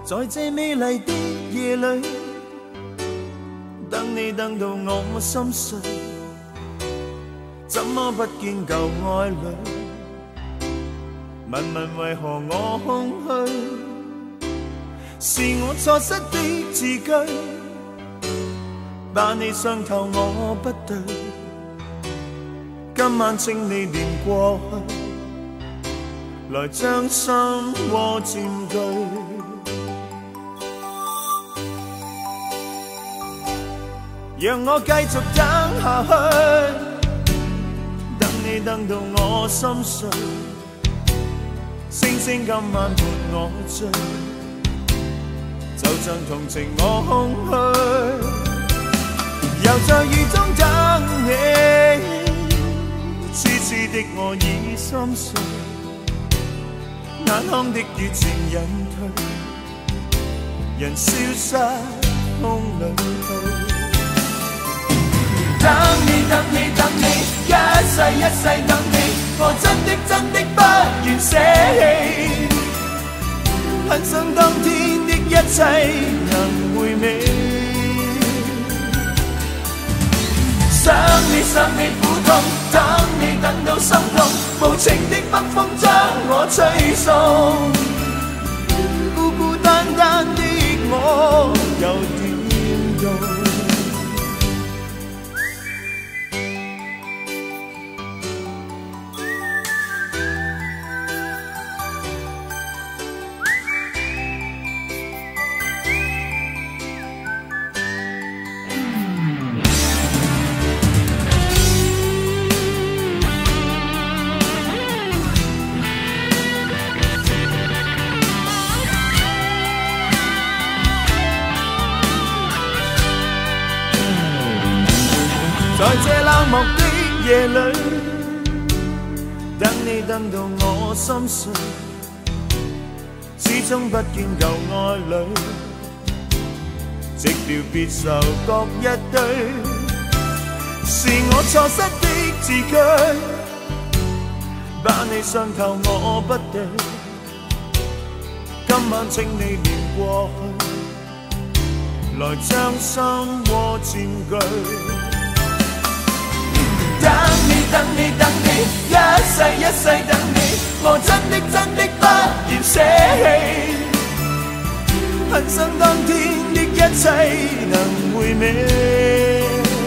在这美丽的夜里，等你等到我心碎，怎么不见旧爱侣？问问为何我空虚？是我错失的字句，把你伤透我不对。今晚请你念过去，来将心窝占据。让我继续等下去，等你等到我心碎，星星今晚伴我醉，就像同情我空虚，又在雨中等你，痴痴的我已心碎，眼眶的热情隐退，人消失空里去。等你等你等你，一世一世等你，我真的不願捨棄，很想當天的一切能回味，想你苦痛，等你等到心痛，無情的北風將我吹送，孤孤單單的我又點用？在這冷漠的夜裏，等你等到我心碎，始終不見舊愛侶，寂寥別愁各一堆，是我錯失的字句，把你傷透我不對，今晚請你念過去，來將心窩佔據。等你等你，一世一世等你，我真的不願捨棄，很想當天的一切能回味，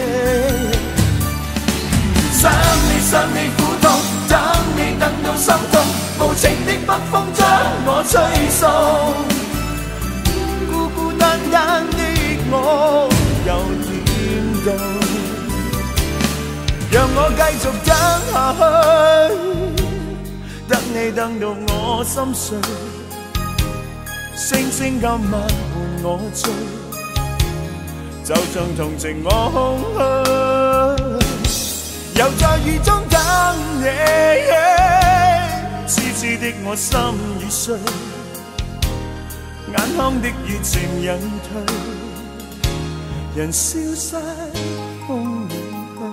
想你苦痛，等你等到心痛，無情的北風將我吹送，孤孤單單的我又點到？讓我繼續等下去，等你等到我心碎，星星今晚伴我醉，就像同情我空虛，又在雨中等你，痴痴的我心已碎，眼眶的熱情隱退，人消失風裏。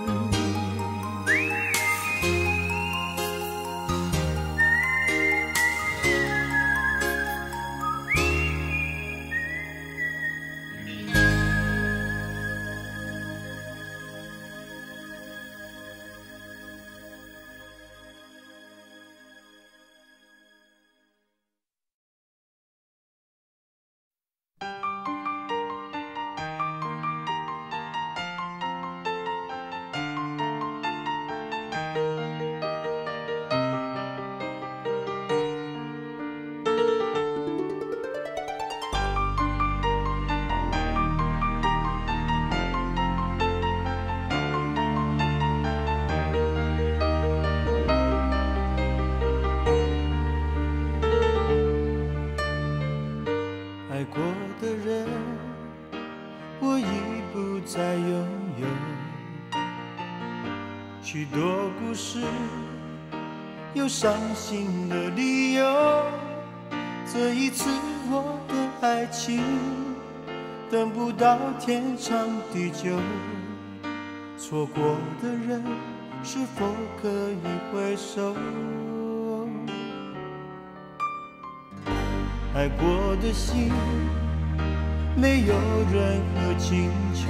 爱过的人，我已不再拥有。许多故事有伤心的理由，这一次我的爱情等不到天长地久。错过的人，是否可以回首？ 爱过的心，没有任何请求。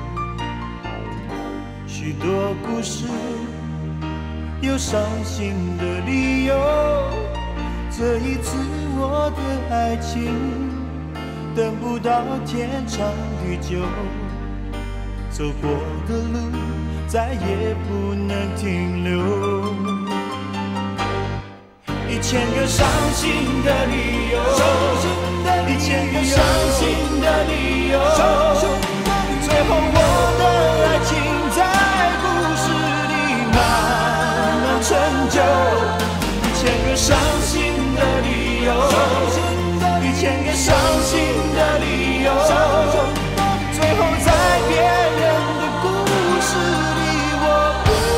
许多故事有伤心的理由，这一次我的爱情等不到天长地久，走过的路再也不能停留。1000个伤心的理由，1000个伤心的理由，最后我的爱情在故事里慢慢成就。1000个伤心的理由，1000个伤心的理由，最后在别人的故事里我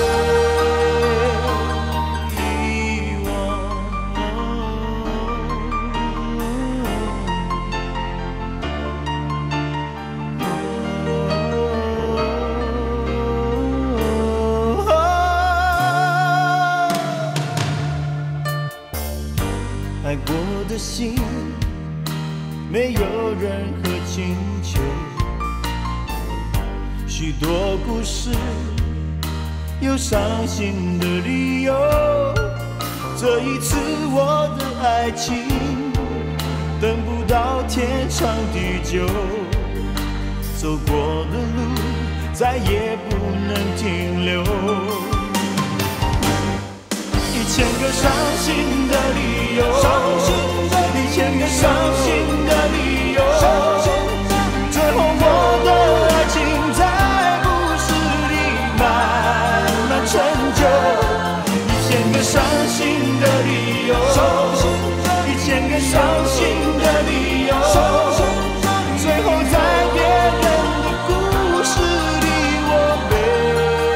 被遗忘。爱过的心没有任何请求，许多故事有伤心的理由，这一次我的爱情等不到天长地久，走过的路再也不能停留。1000个伤心的理由，1000个伤心的理由，最后我的爱情在故事里慢慢成就。1000个伤心的理由，1000个伤心的理由，最后在别人的故事里我被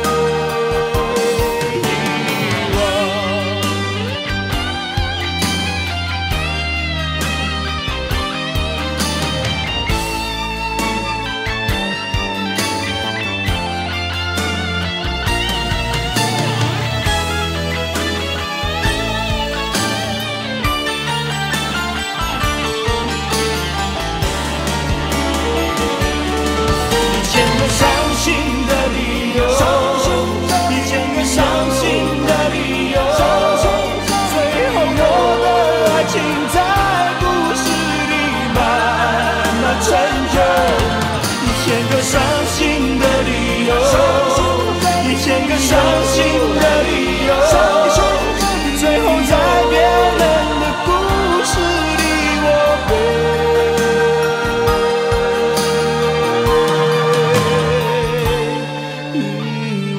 伤心的理由，1000个伤心的理由，最后在别人的故事里我被遗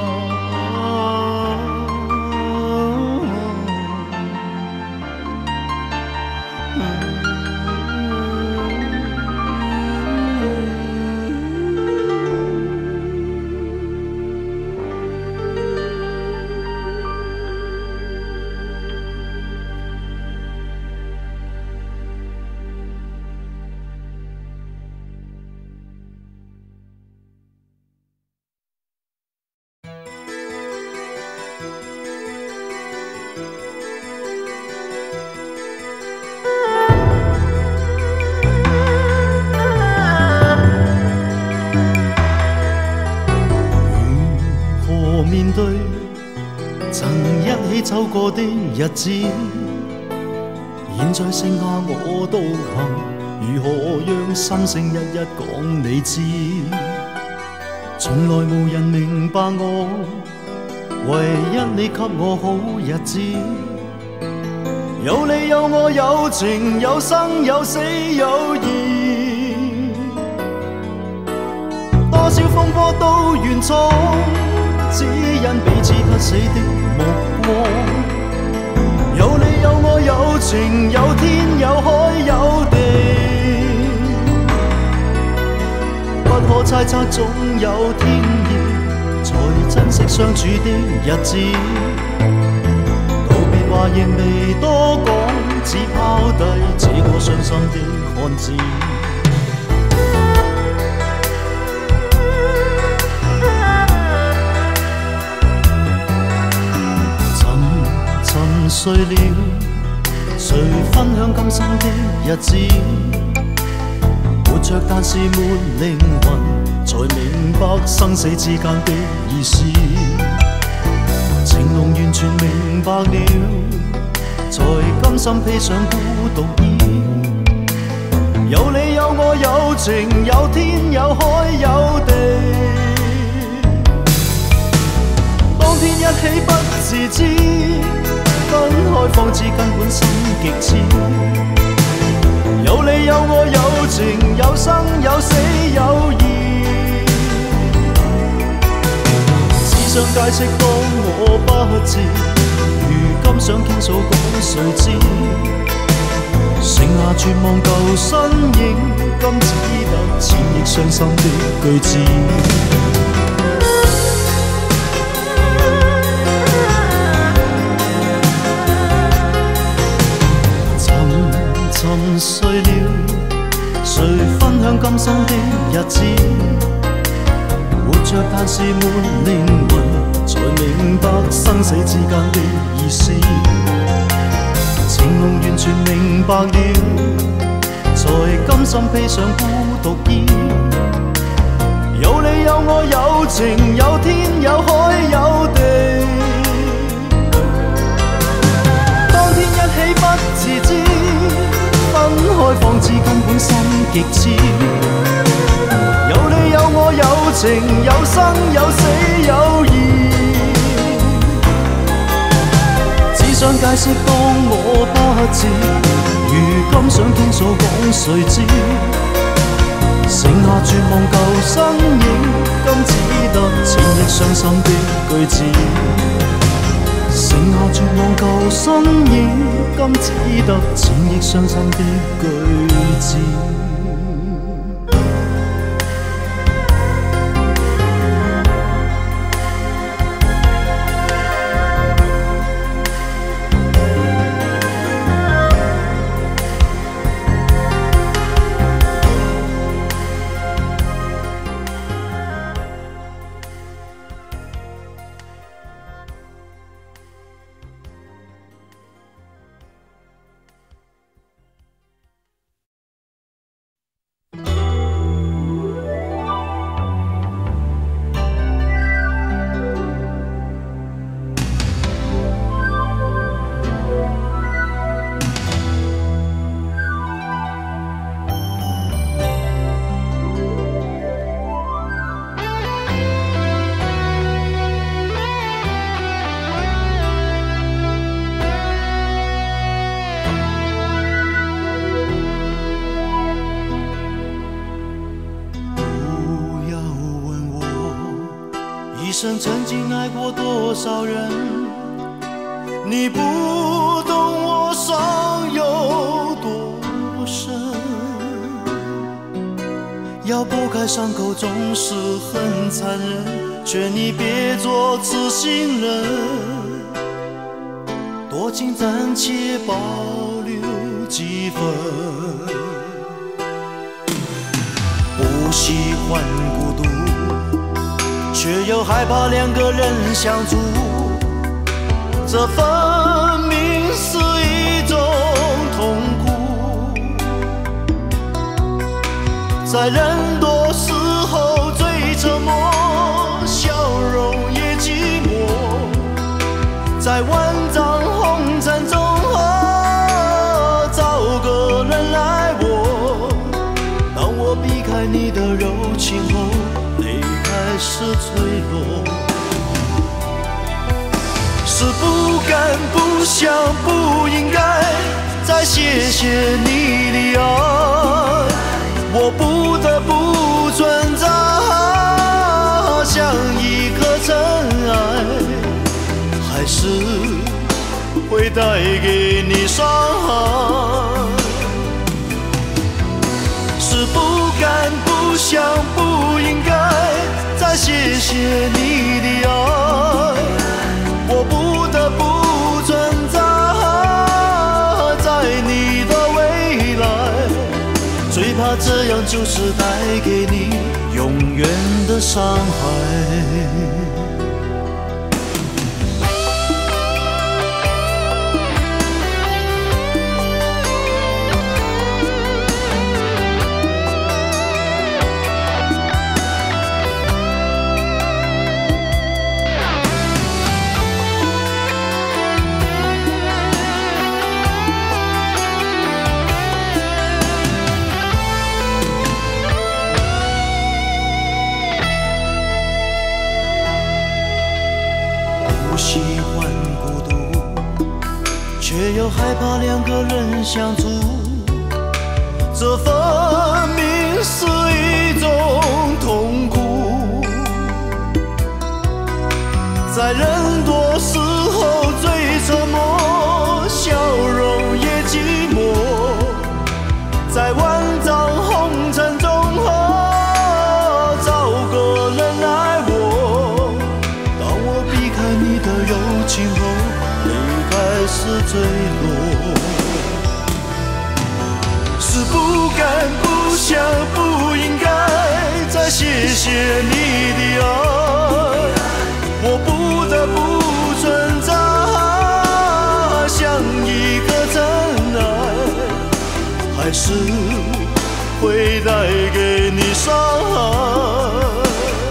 面對曾一起走過的日子，現在剩下我獨行，如何讓心聲一一講你知？從來無人明白我，唯一你給我好日子，有你有我有情有生有死有義，多少風波都願闖。只因彼此不死的目光，有你有我有情有天有海有地，不可猜測總有天意，才珍惜相處的日子。道別話亦未多講，只拋低這個傷心的漢子。睡了， 谁分享今生的日子？活着但是没灵魂，才明白生死之间的意思。情浓完全明白了，才甘心披上孤独衣。有你有我有情有天有海有地，當天一起不自知，分開方知根本心極痴。有你有我有情有生有死有義，只想解釋當我不智，如今想傾訴講誰知？剩下絕望舊身影，今只得千億傷心的句子。沉睡了，誰分享今生的日子？活着但是沒靈魂，才明白生死之間的意思。情濃完全明白了，才甘心披上孤獨衣。有你有我有情有天有海有地，當天一起不自知，分開方知根本心極痴。有你有我有情有生有死有義，只想解釋當我不智，如今想傾訴講誰知？剩下絕望舊身影，今只得千億傷心的句子。剩下絕望舊身影，今只得千億傷心的句子。曾经爱过多少人，你不懂我伤有多深。要剥开伤口总是很残忍，劝你别做痴心人，多情暂且保留几分。不喜欢孤独，却又害怕两个人相处，这分明是一种痛苦。在人多时候最沉默，笑容也寂寞。在万丈红尘中，找个人来握。当我避开你的柔情后，开始脆弱，是不敢不想不应该再谢谢你的爱，我不得不存在，像一颗尘埃，还是会带给你伤害，是不敢不想不应该再谢谢你的爱，我不得不存在，在你的未来，最怕这样就是带给你永远的伤害。 又害怕两个人相处，这分明是一种痛苦。在人多时候最沉默，笑容也寂寞。在万丈红尘中，找个人爱我。当我避开你的柔情后，泪开始坠落。是不敢、不想、不应该再谢谢你的爱，我不得不存在，像一个真爱，还是会带给你伤害。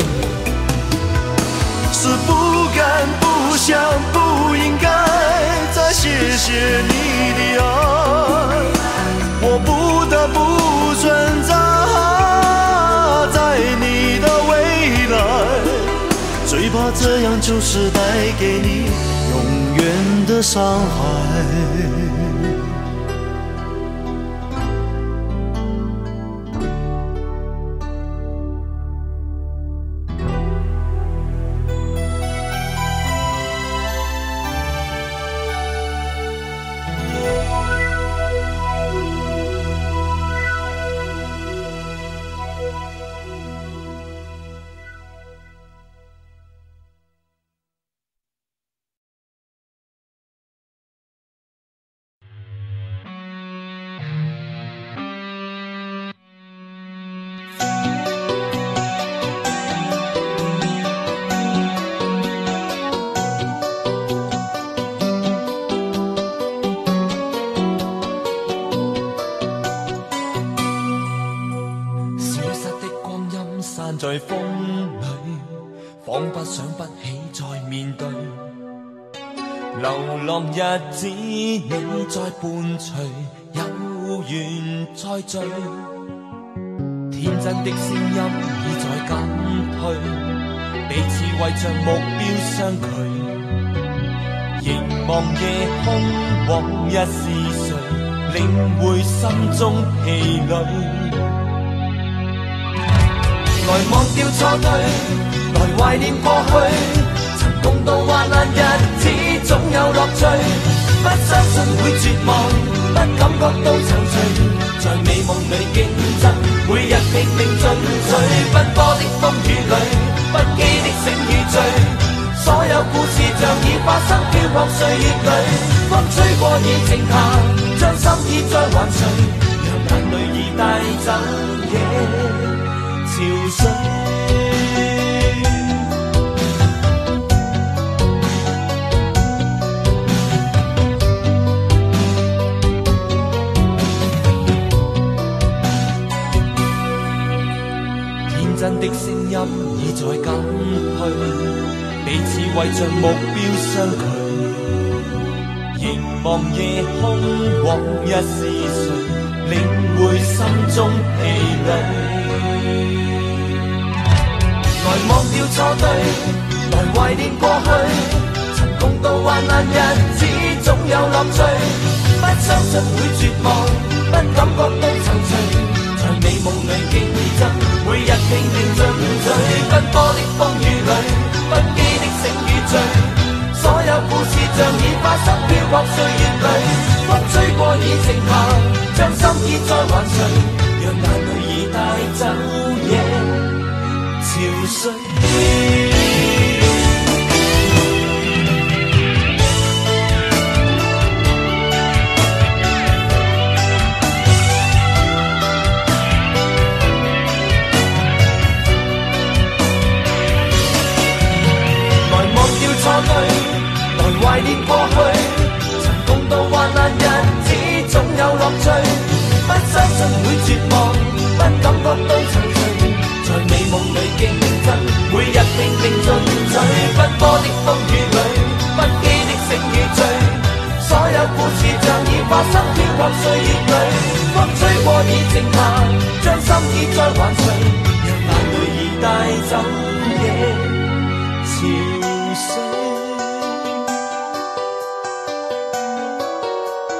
是不敢、不想、不应该再谢谢你的爱，我不得不存在，在你的未来。最怕这样就是带给你永远的伤害。 在风里，仿佛想不起再面对。流浪日子，你在伴隨，有緣再聚。天真的聲音已在減退，彼此為着目標相距。凝望夜空，往日是誰，領會心中疲累。來忘掉錯對，來懷念過去，曾共度患難日子，總有樂趣。不相信會絕望，不感覺到躊躇，在美夢裏競爭，每日拼命進取。奔波的風雨裏，不羈的醒與醉，所有故事像已發生，飄泊歲月裏。風吹過已靜下，將心意再還誰，讓眼淚已帶走夜。潮水，天真的聲音已在減退，彼此為着目標相距。凝望夜空，往日是誰，領會心中疲累。來忘掉錯對，來懷念過去，曾共度患難日子，總有樂趣。不相信會絕望，不感覺到躊躇，在美夢裏競爭，每日拼命進取。奔波的風雨裏，不羈的醒與醉，所有故事像已發生，飄泊歲月裏。風吹過已靜下，將心意再還誰，讓眼淚已帶走夜。潮水，來忘掉錯對，來懷念過去，曾共度患難日子，總有樂趣。不相信會絕望，不感覺到躊躇，在美夢裏競爭，每日拼命進取。奔波的風雨裏，不羈的醒與醉，所有故事像已發生，飄泊歲月裏。風吹過已靜下，將心意再還誰，讓眼淚已帶走夜潮水。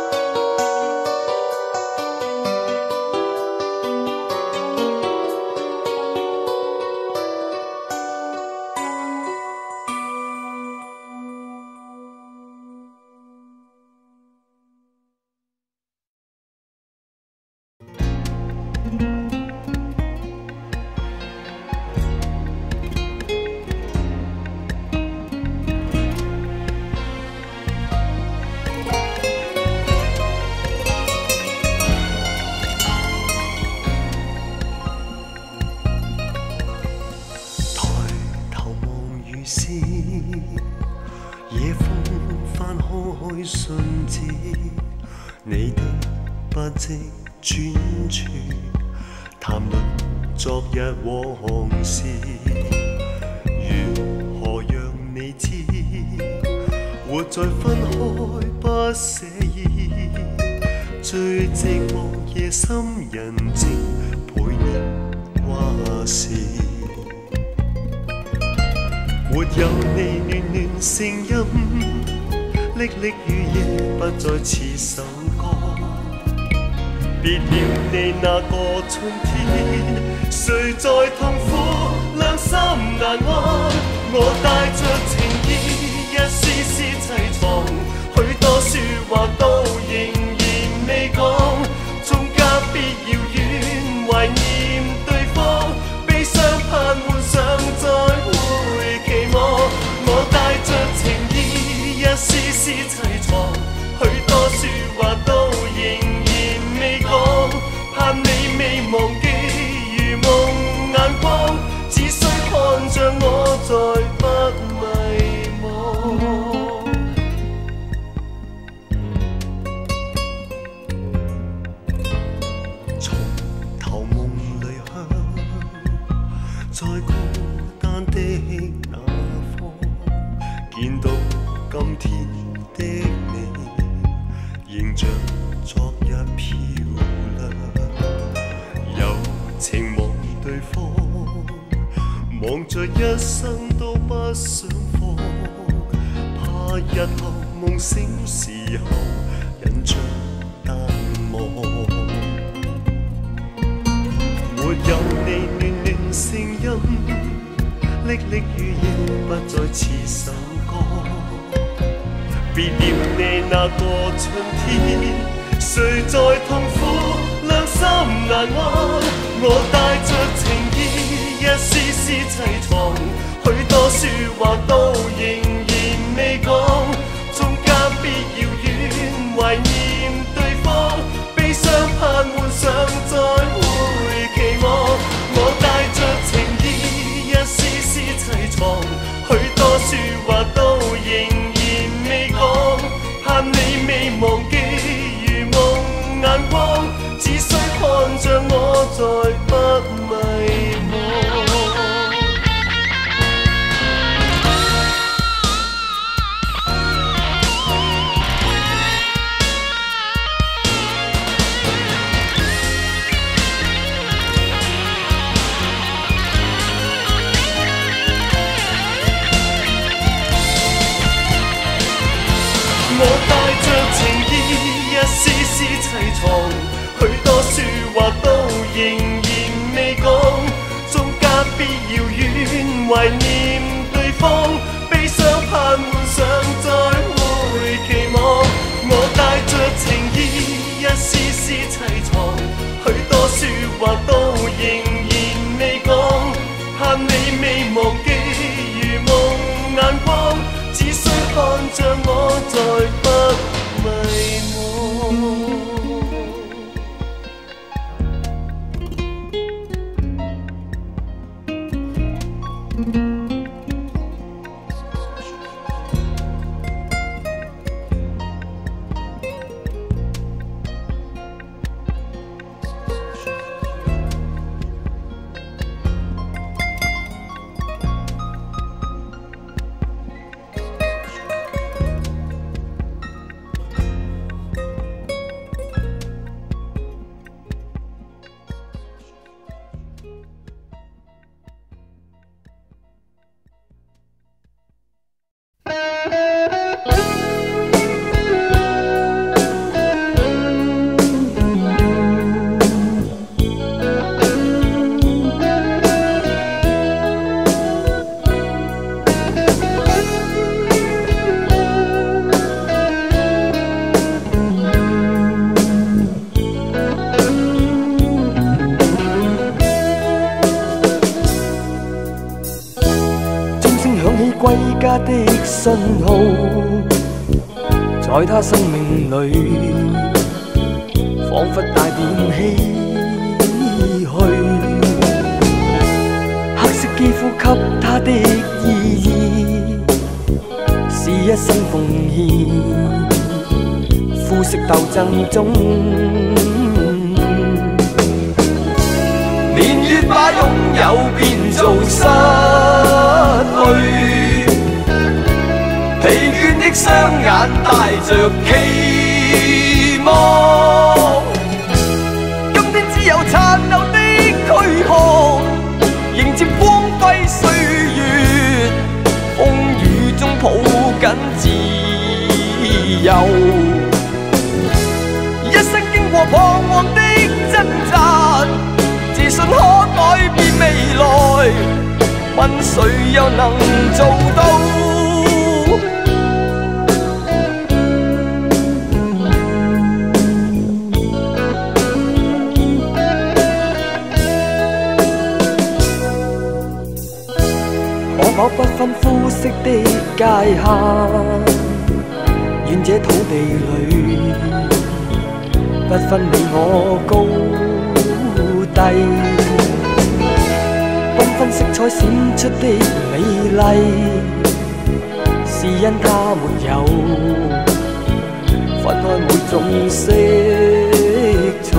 瞬至，你的不知專注，談論昨日往事，如何讓你知，活在分開不捨意，最寂寞夜深人靜，陪你話事。沒有你暖暖聲音，歷歷雨夜不再似首歌。別了你那個春天，誰在痛苦良心難安？我帶着情意，一絲絲悽藏，許多説話都仍然未講，中間必要遠懷念對方，悲傷盼幻想再會期望。我帶着情意，一絲絲悽藏，許多説話都仍然未講，盼你未忘記如夢眼光，只需看着我再不迷惘。從頭夢裏向，在孤單的那方，見到今天的你，仍像昨日漂亮，有情望對方，望着一生都不想放，怕日後夢醒時候印象淡忘。沒有你暖暖聲音，歷歷雨夜不再似首歌。別了你那個春天，誰在痛苦良心難安？我帶着情意，一絲絲悽藏，許多説話都仍然未講，中間必要遠懷念對方，悲傷盼幻想再會期望。我帶着情意，一絲絲悽藏，許多説話都仍然未講，盼你未忘記如夢眼光，只需看着我再不迷惘。我帶着情意，一絲絲悽藏，許多説話都仍然未講，中間必要遠懷念對方，悲傷盼幻想再會期望。我帶着情意，一絲絲悽藏，許多説話都仍然未講，盼你未忘記如夢眼光，只需看着我再不迷惘。歸家的信號，在他生命裏，彷彿帶點唏噓。黑色肌膚給他的意義，是一生奉獻。 膚色鬥爭中，年月把擁有變做失去，疲倦的雙眼帶着期望，今天只有殘留的軀殼，迎接光輝歲月，風雨中抱緊自由，一生經過彷徨的掙扎，自信可改變未來，問誰又能做到？可否不分膚色的界限，願這土地裏不分你我高低，繽紛色彩閃出的美麗，是因它沒有分開每種色彩。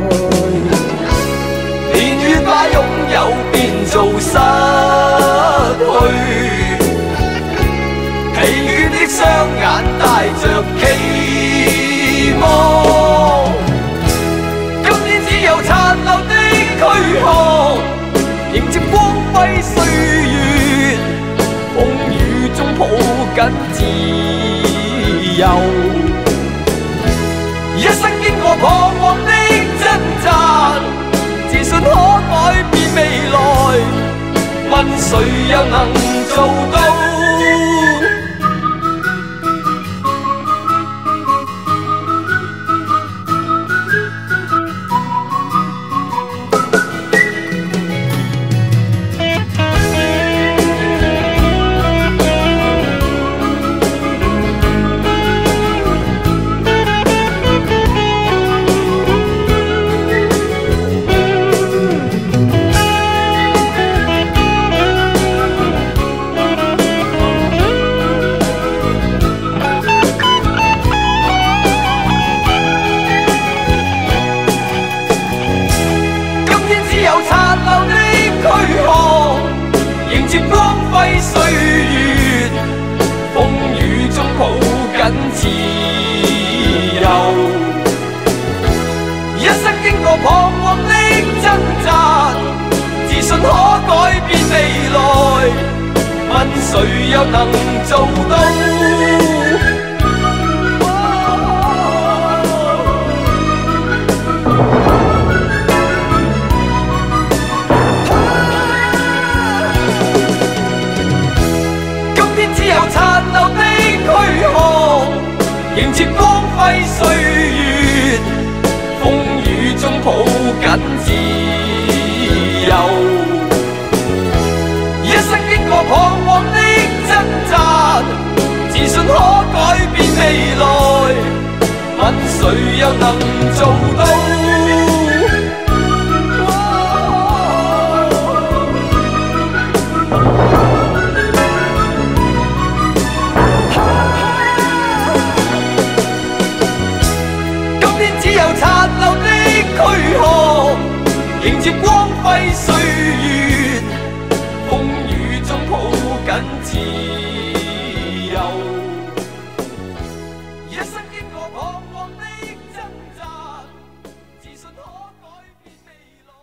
年月把擁有變做失去，疲倦的雙眼帶着期望，今天只有殘留的軀殼，迎接光輝歲月，風雨中抱緊自由，一生經過彷徨的掙扎，自信可改變未來，問誰又能做到？自由，一生經過彷徨的掙扎，自信可改變未來，問誰又能做到？今天只有殘留的軀殼，迎接光輝歲月，風雨中抱緊自由，一生經過彷徨的掙扎，自信可改變未來，問誰又能做到？殘留的軀殼，迎接光輝歲月，風雨中抱緊自由，一生經過彷徨的掙扎，自信可改變未來。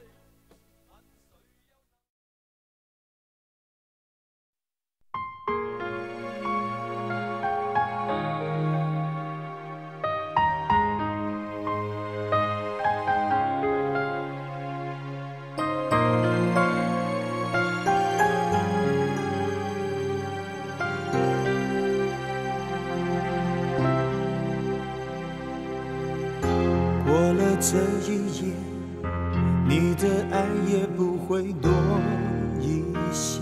这一夜，你的爱也不会多一些，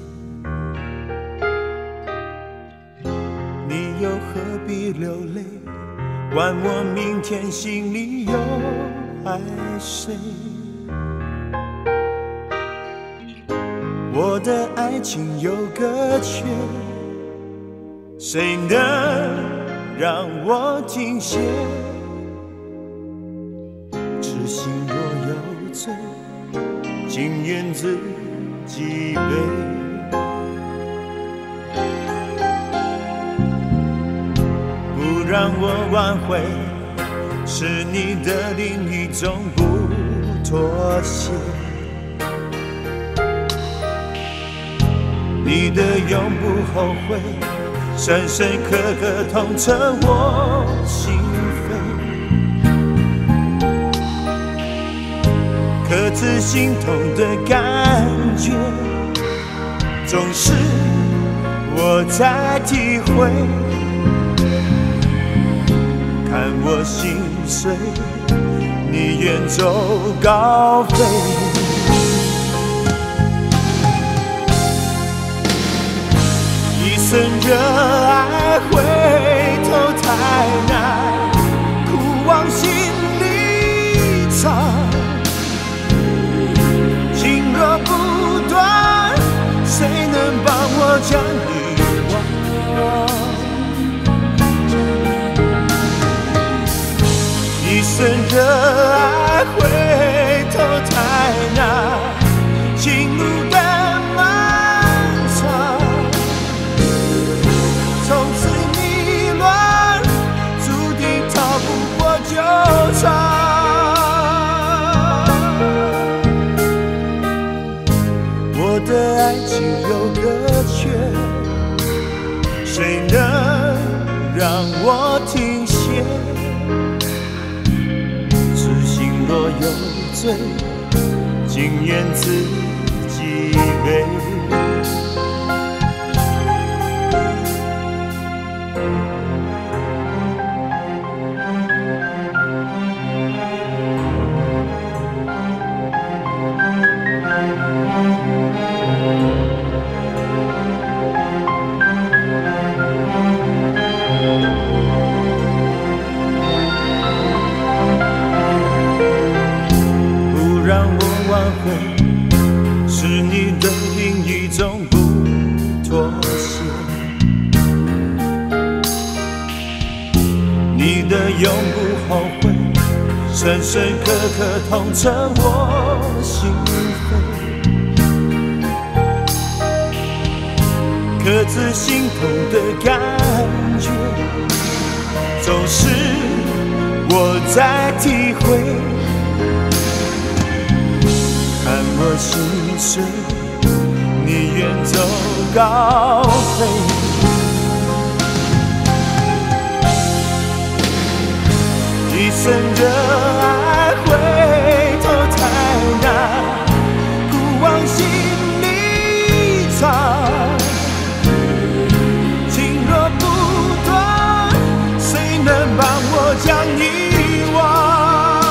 你又何必流泪？管我明天心里有爱谁？我的爱情有个缺，谁能让我停歇。痴心若有罪，情愿自己背。不让我挽回，是你的另一种不妥协。你的永不后悔，深深刻刻痛彻我心扉。可知心痛的感觉，总是我在体会。看我心碎，你远走高飞。一生热爱回头太难，苦往心里藏。情若不断，谁能帮我将你忘？一生热爱回头太难，情路的漫长，从此迷乱，注定逃不过纠缠。我的爱情有个缺，谁能让我停歇？若有罪，情愿自己背。是你的另一种不妥协，你的永不后悔，深深刻刻痛彻我心扉。可知心痛的感觉，总是我在体会。看我心碎，你远走高飞。一生热爱回头太难，苦往心里藏。情若不断，谁能帮我将你忘？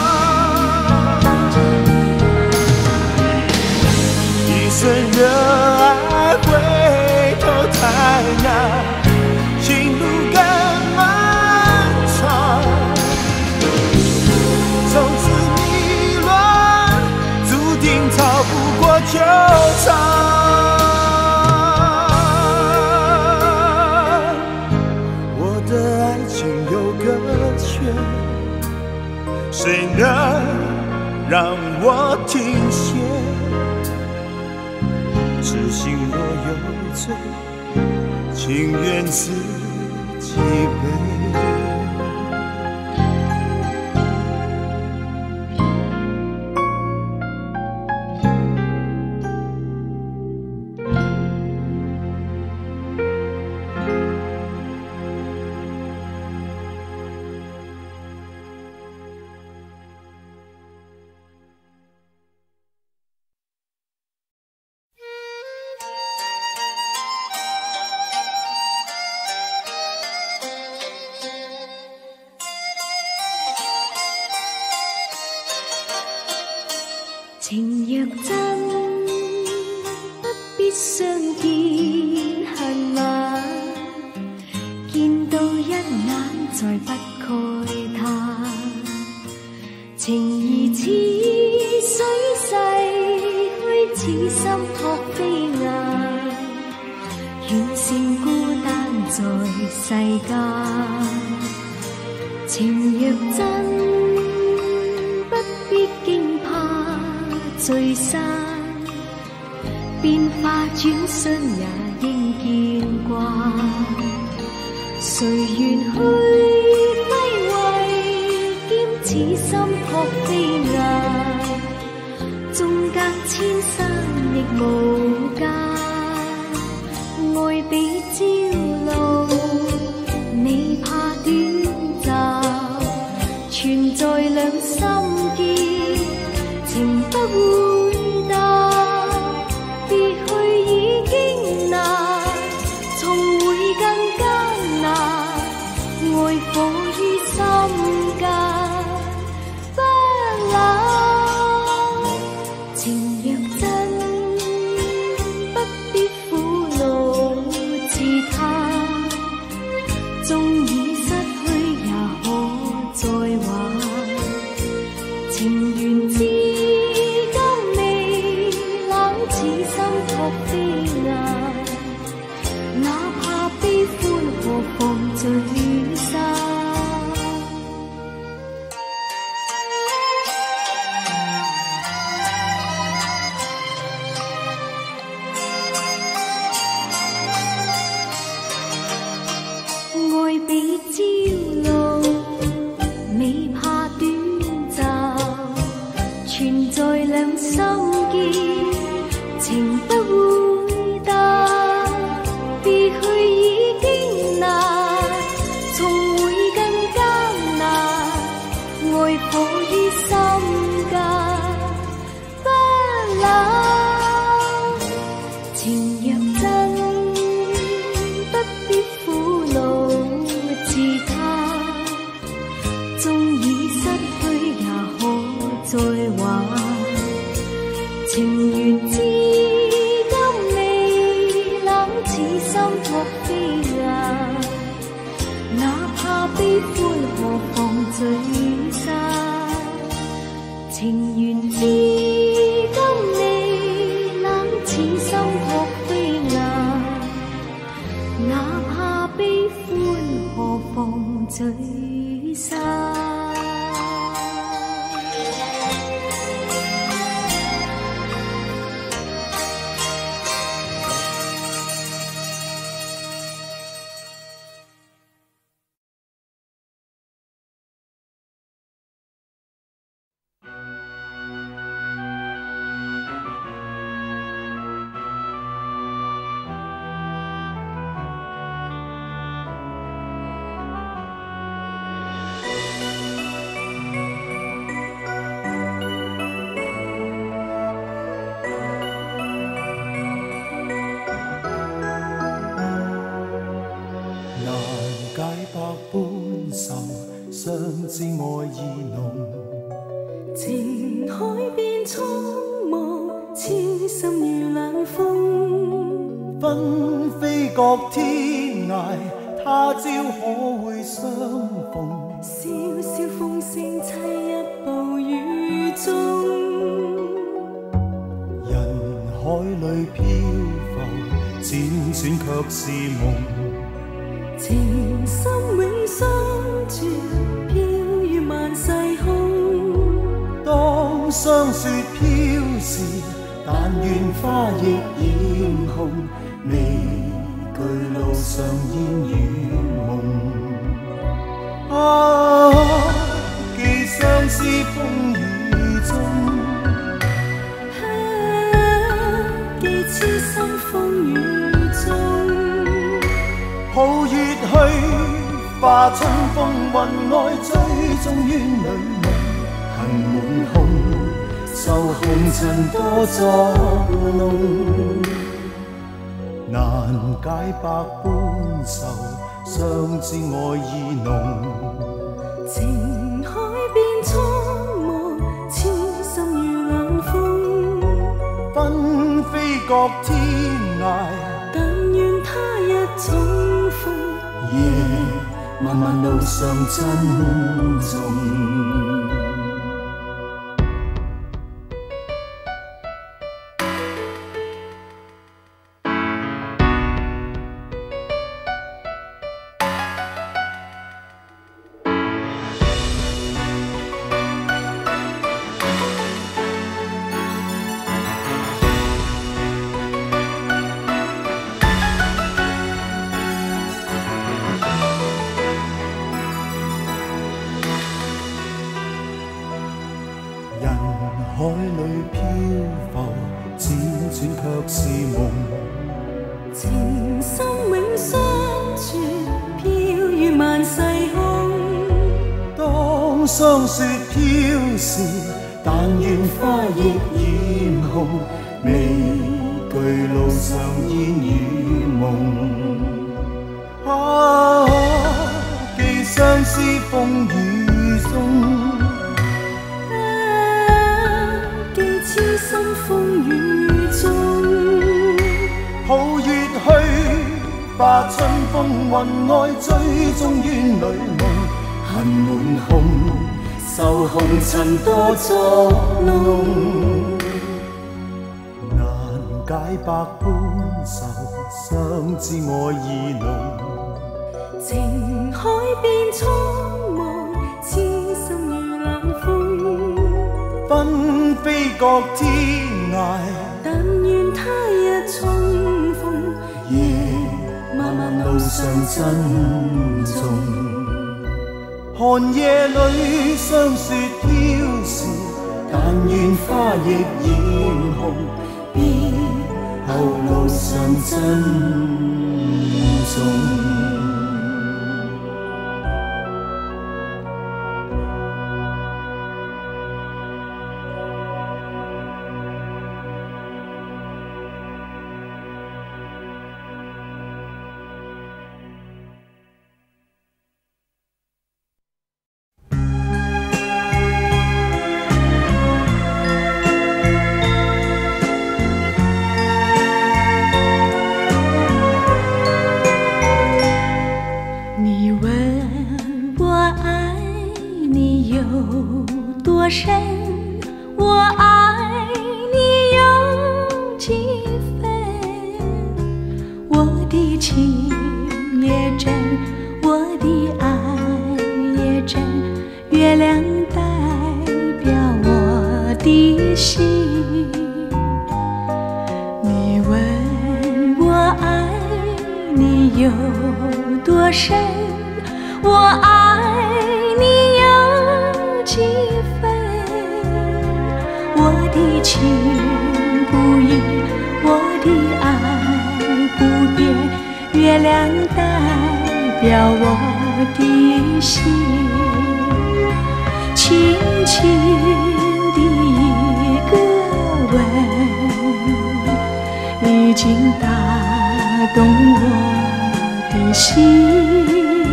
一生热爱回头太难，情路更漫长。从此迷乱，注定逃不过纠缠。我的爱情有个缺，谁能让我停歇？痴心若有罪，情愿自己背。 情若真，不必相見恨晚，見到一眼再不慨嘆。情兒似水逝去，似心撲飛雁，遠勝孤單在世間。 聚散，变化转瞬也应见惯。谁愿去挥挥，兼此心托飞雁。纵隔千山亦无间，爱比朝露，未怕短暂。存在两心间，情不会淡。别去已经难，重会更艰难。爱火于心间，不冷。情若真，不必苦恼自叹。纵已失去，也可再挽。情缘至今未冷，此心托飞雁。哪怕悲欢，何妨聚散。爱比朝露，未怕短暂。存在两心间，情不会淡。别去已经难，重会更艰难。爱火于心间，不冷。情若真，不必苦恼自叹。纵已失去，也可再挽。情缘至今未冷，此心托飞雁。哪怕悲欢，何妨聚散。情缘至今未冷，此心托飞雁。哪怕悲欢，何妨聚散。 相知爱意浓， 情海变苍茫，痴心如冷风。 纷飞各天涯，他朝可会相逢？ 萧萧风声凄一步雨中， 人海里漂浮，辗转却是梦。 情深永相存，飘于万世空。 当霜雪飘时，但愿花亦艳红。未惧路上烟雨梦。啊，寄相思风雨中。 寄痴心风雨中。 抱月去，化春风云外，追踪于女梦。行满空，受红尘多作弄。难解百般愁，相知爱意浓。 情海变苍茫，痴心如冷风。 纷飞各天涯， 但愿他日重逢。 夜漫漫路上珍重。 輾转卻是夢。 情深永相傳，飄於萬世空。 當霜雪飄時，但願花亦染紅，未懼路上煙與夢。啊，寄相思風雨中。 痴心風雨中， 抱月去，化春風雲外，追蹤於女夢。恨滿胸，受紅塵多作弄，難解百般愁，相知愛意濃。 情海變蒼茫，痴心如冷風。 分飛各天涯， 但願他日重逢， 夜漫漫路上珍重。寒夜裏霜雪飄時，但願花亦染紅，別後路上珍重。 多深，我爱你有几分？我的情也真，我的爱也真，月亮代表我的心。你问我爱你有多深，我爱你有几分？我的情不移，我的爱不变，月亮代表我的心。轻轻的一个吻，已经打动我的心。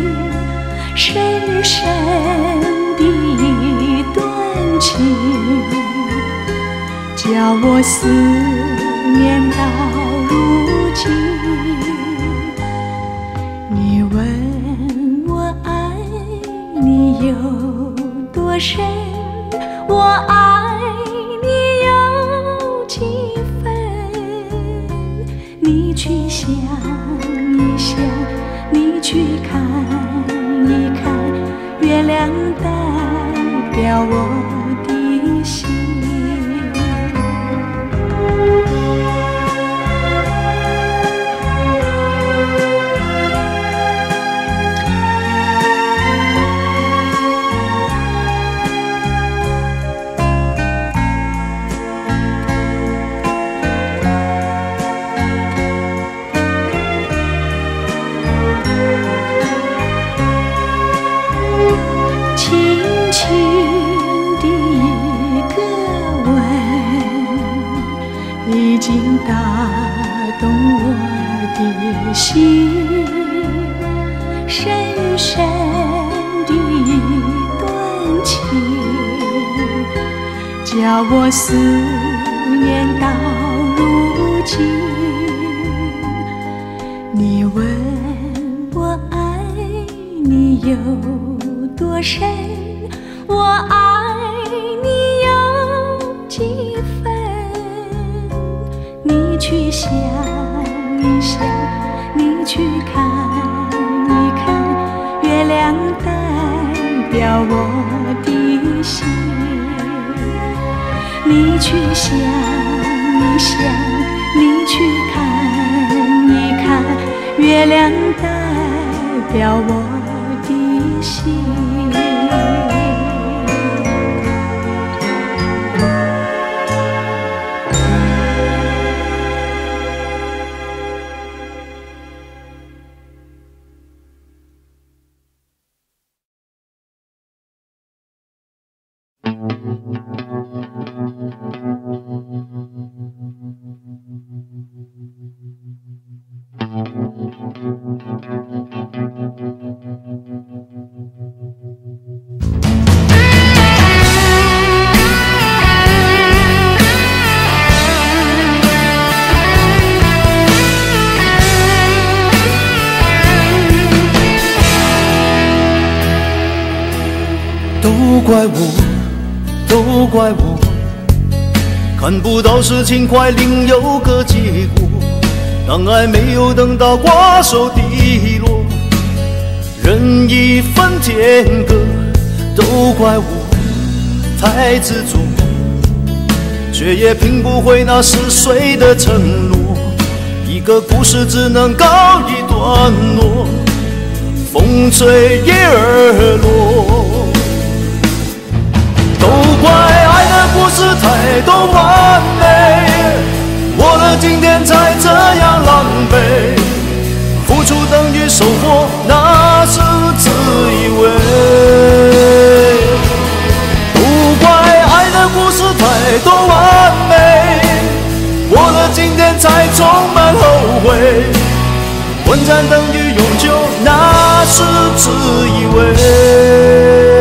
深深的一段情，叫我思念到如今。你问我爱你有多深，我爱你有几分？你去想一想，你去看一看，月亮代表我的心。已经打动我的心，深深的一段情，叫我思念到如今。你问我爱你有多深，我爱你有几分？你去想一想，你去看一看，月亮代表我的心。你去想一想，你去看一看，月亮代表我的心。 怪我，都怪我，看不到是情怀另有个结果。当爱没有等到瓜熟蒂落，人已分天各，都怪我太执着，却也拼不回那逝水的承诺。一个故事只能告一段落，风吹叶儿落。都怪爱的故事太多完美，我的今天才这样狼狈，付出等于收获，那是自以为。都怪爱的故事太多完美，我的今天才充满后悔，短暂等于永久，那是自以为。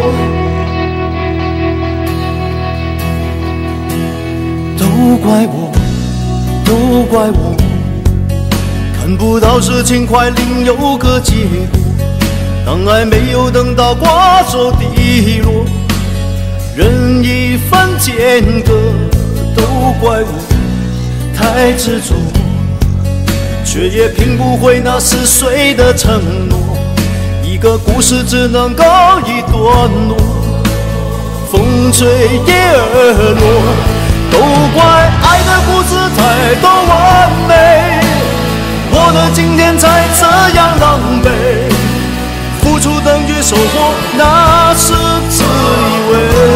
都怪我，都怪我，看不到是情怀另有个结果。当爱没有等到瓜熟蒂落，人已分天各，都怪我太执着，却也拼不回那逝水的承诺。一个故事只能告一段落，风吹叶儿落。都怪爱的故事太多完美，我的今天才这样狼狈，付出等于收获，那是自以为。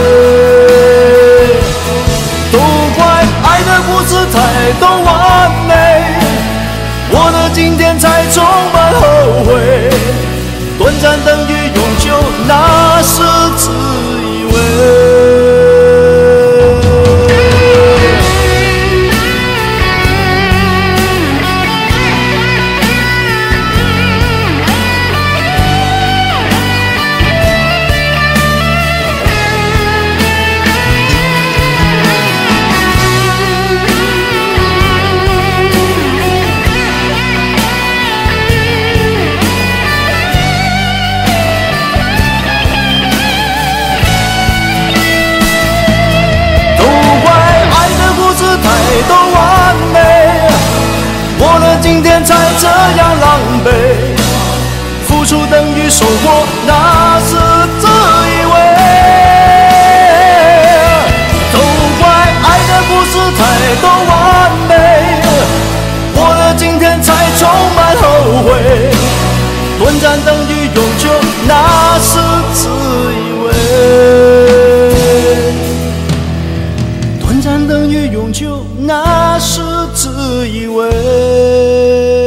都怪爱的故事太多完美，我的今天才充满后悔，短暂等于永久，那是自以为。都完美，我的今天才这样狼狈，付出等于收获，那是自以为。都怪爱的故事太多完美，我的今天才充满后悔，短暂等于永久，那是自以为。短暂等于永久，那是自以为。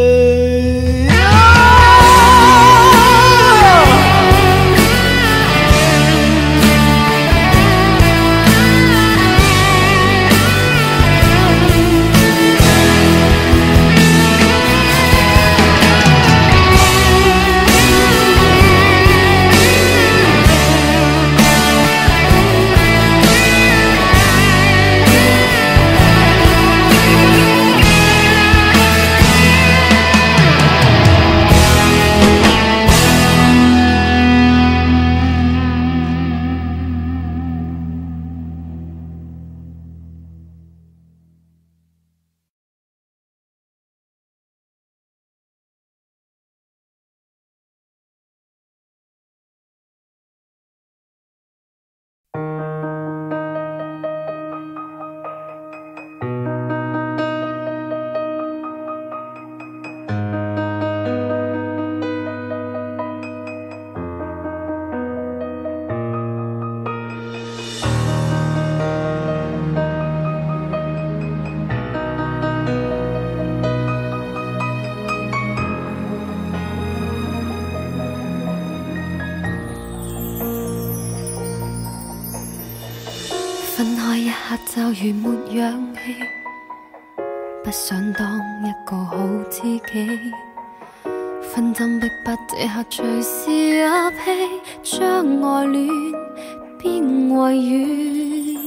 分開一刻就如沒氧氣，不想當一個好知己。紛爭逼迫這刻隨時入戲，將愛戀變為怨。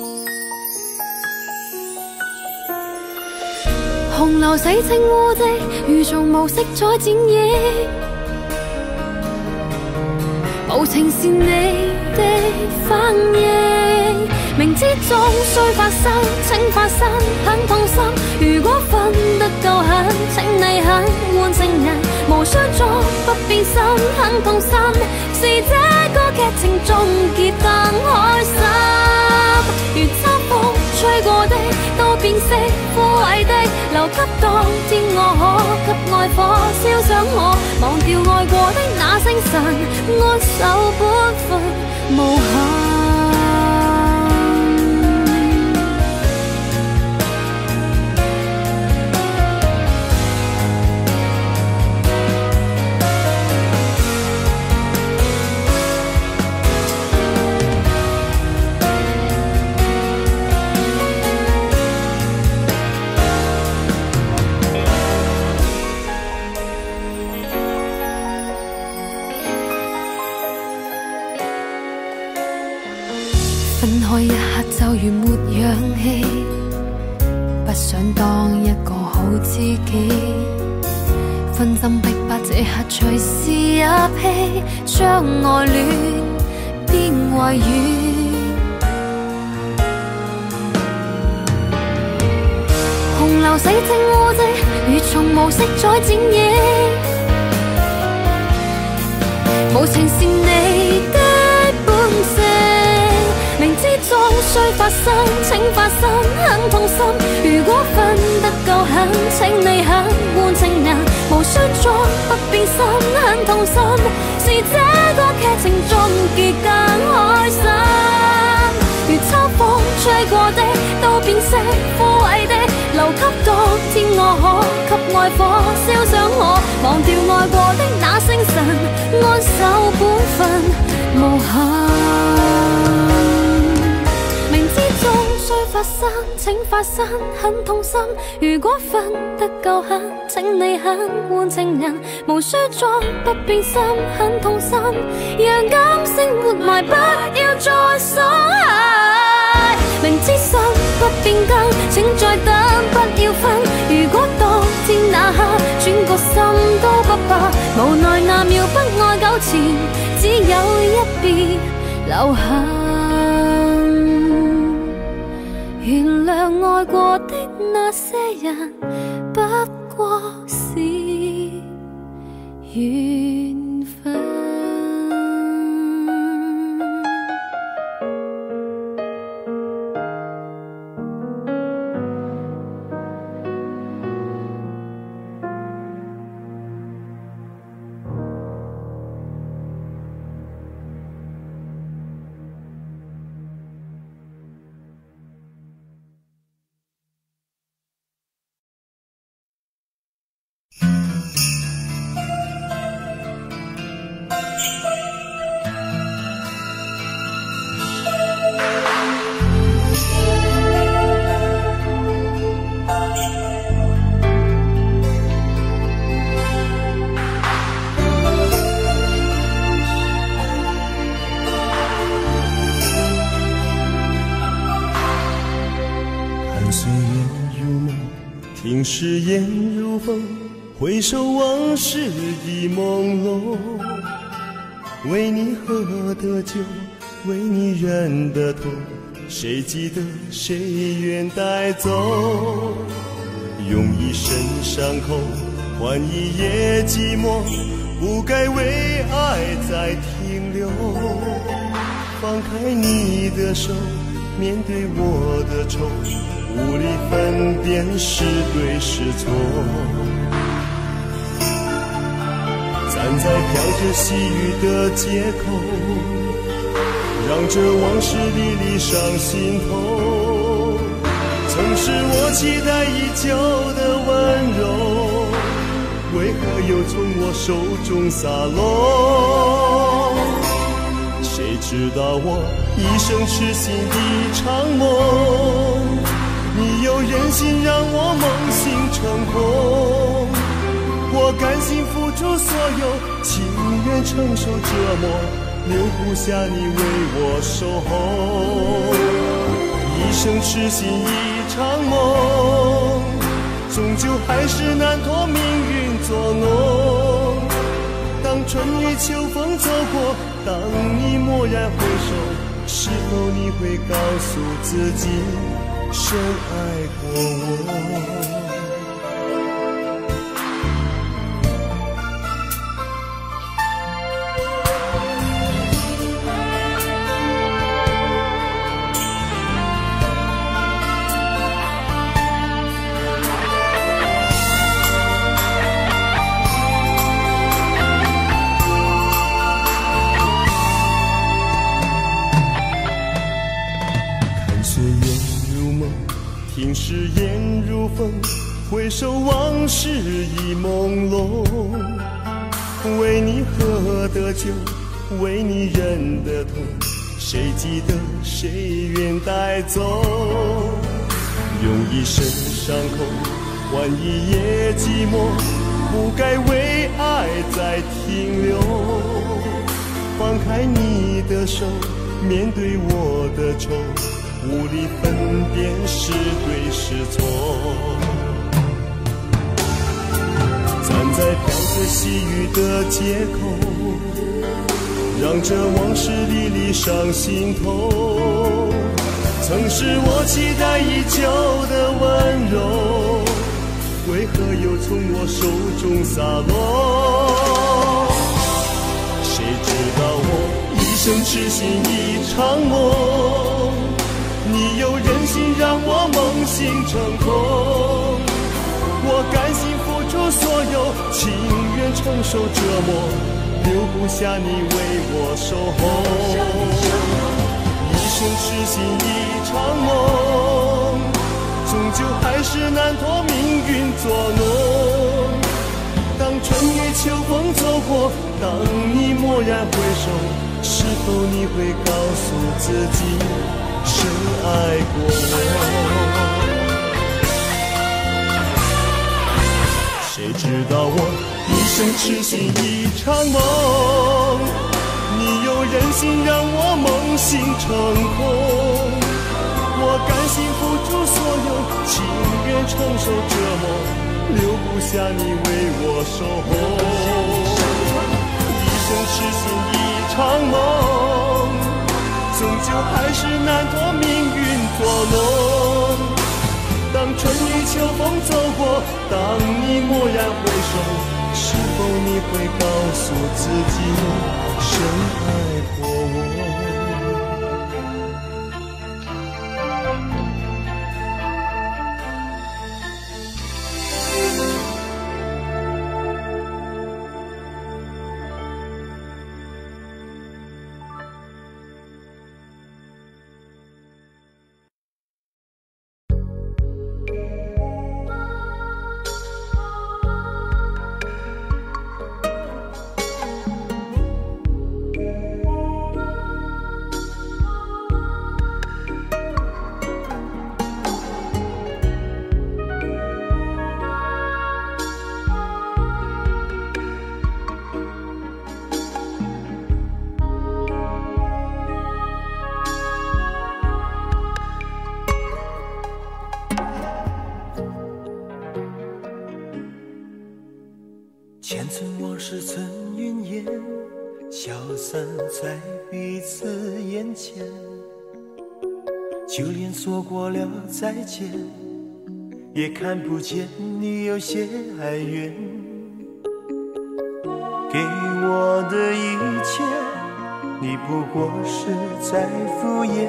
洪流洗清污跡，如從無色彩剪影。無情是你。 的反應，明知終須發生，請發生，很痛心。如果分得夠狠，請你肯換情人，無需作不變心，很痛心。是這個劇情終結更開心。如秋風吹過的都變色枯萎的，留給當天我可給愛火燒傷我，忘掉愛過的那星辰，安守本分無限。分開一刻就如沒氧氣，不想當一個好知己，分針逼迫這刻隨時也披，將愛戀變為雨。洪流洗清污跡，如從無色再剪影，無情是你的本性。明知終須發生，請發生，很痛心。如果分得夠狠，請你肯換情人，無需作不變心，很痛心。是這個劇情終結更開心。如秋風吹過的都變色枯萎的，留給當天我可給愛火燒傷我，忘掉愛過的那星辰，安守本分無限。終須發生，請發生，很痛心。如果分得夠狠，請你肯換情人，無需作不變心，很痛心。讓感性活埋，不要再鬆懈。明知心不變更，請再等，不要分。如果當天那刻轉個心都不怕，無奈那秒不愛糾纏，只有一別留下。原諒愛過的那些人，不過是緣分。 听誓言如风，回首往事已朦胧。为你喝的酒，为你忍的痛，谁记得谁愿带走？用一生伤口换一夜寂寞，不该为爱再停留。放开你的手，面对我的愁，无力分辨是对是错。站在飘着细雨的街口，让这往事历历上心头。曾是我期待已久的温柔，为何又从我手中洒落？谁知道我一生痴心一场梦，你又忍心让我梦醒成空。我甘心付出所有，情愿承受折磨，留不下你为我守候。一生痴心一场梦，终究还是难脱命运作弄。当春雨秋风走过，当你蓦然回首，是否你会告诉自己深爱过我？听誓言如风，回首往事已朦胧。为你喝的酒，为你忍的痛，谁记得谁愿带走？用一生伤口换一夜寂寞，不该为爱再停留。放开你的手，面对我的愁，无力分辨是对是错。站在飘着细雨的街口，让这往事历历上心头。曾是我期待已久的温柔，为何又从我手中洒落？谁知道我一生痴心一场梦，你又忍心让我梦醒成空。我甘心付出所有，情愿承受折磨，留不下你为我守候。一生痴心一场梦，终究还是难脱命运作弄。当春雨秋风走过，当你蓦然回首，是否你会告诉自己深爱过我？谁知道我一生痴心一场梦，你又忍心让我梦醒成空。我甘心付出所有，情愿承受折磨，留不下你为我守候。一生痴心一场梦，终究还是难脱命运作弄。当春雨秋风走过，当你蓦然回首，是否你会告诉自己深爱过我？前尘往事曾云烟，消散在彼此眼前。就连说过了再见，也看不见你有些哀怨。给我的一切，你不过是在敷衍。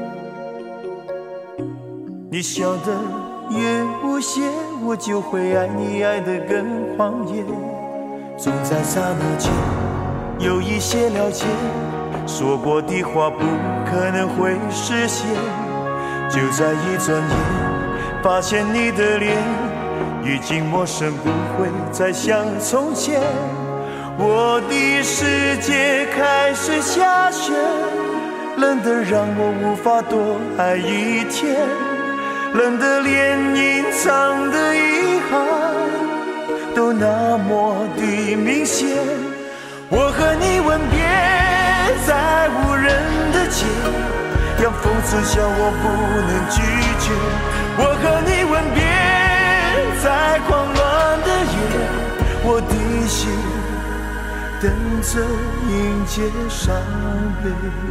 你笑得越无邪，我就会爱你爱得更狂野。总在刹那间有一些了解，说过的话不可能会实现。就在一转眼，发现你的脸已经陌生，不会再像从前。我的世界开始下雪，冷得让我无法多爱一天，冷得连隐藏的遗憾都那么的明显。我和你吻别在无人的街，让风刺笑我不能拒绝。我和你吻别在狂乱的夜，我的心等着迎接伤悲。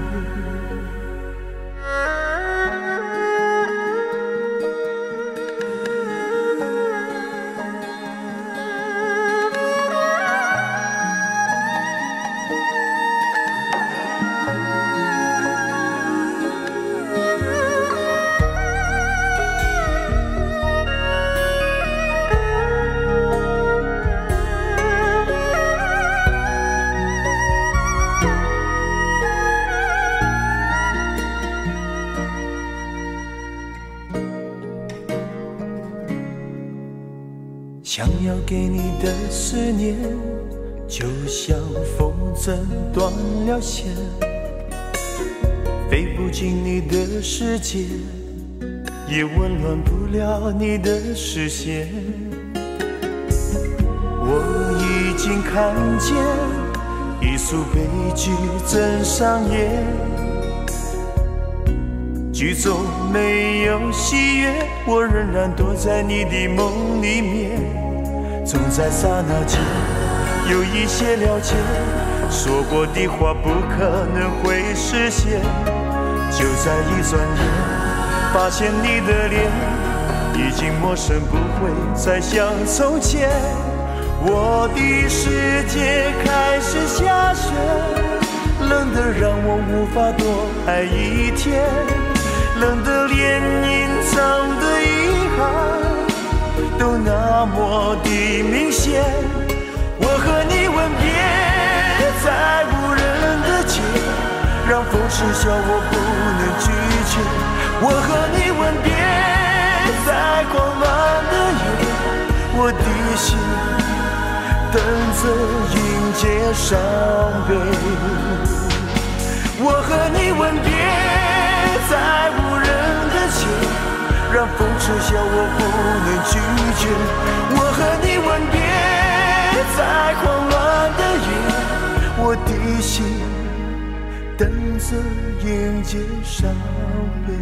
想要给你的思念，就像风筝断了线，飞不进你的世界，也温暖不了你的视线。我已经看见一出悲剧正上演，剧中没有喜悦，我仍然躲在你的梦里面。总在刹那间有一些了解，说过的话不可能会实现。就在一转眼，发现你的脸已经陌生，不会再像从前。我的世界开始下雪，冷得让我无法多爱一天，冷得连隐藏的遗憾都那么的明显。我和你吻别在无人的街，让风痴笑我不能拒绝。我和你吻别在狂乱的夜，我的心等着迎接伤悲。我和你吻别在无人的街，让风痴笑我不能拒绝。我和你吻别在狂乱的夜，我的心等着迎接伤悲。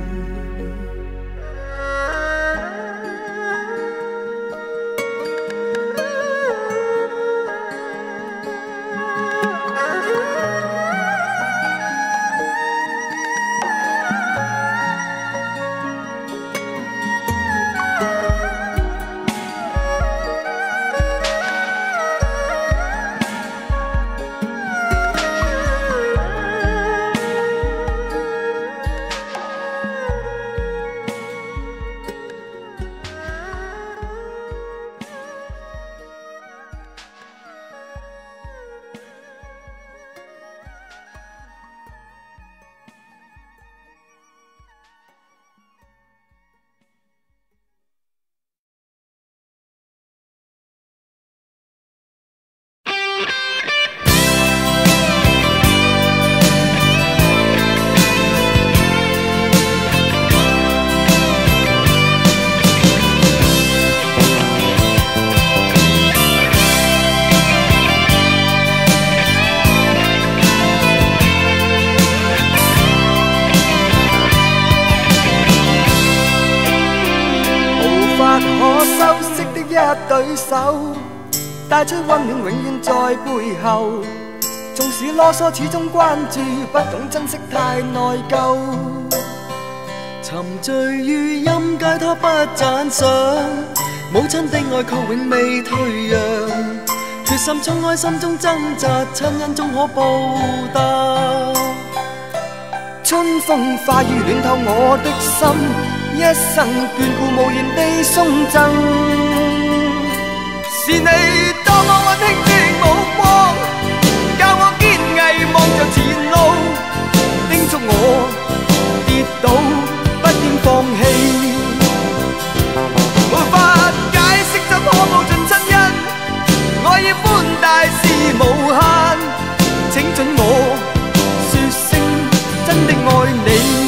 對手帶出溫暖，永遠在背後。縱使囉嗦，始終關注，不懂珍惜，太內疚。沉醉於音階，他不讚賞。母親的愛卻永未退讓，決心衝開心中掙扎，親恩終可報答。春風化雨暖透我的心，一生眷顧無言地送贈。是你多麼溫馨的目光，教我堅毅望着前路，叮囑我跌倒不應放棄。無法解釋怎可報盡親恩，愛意寬大是無限，請准我說聲真的愛你。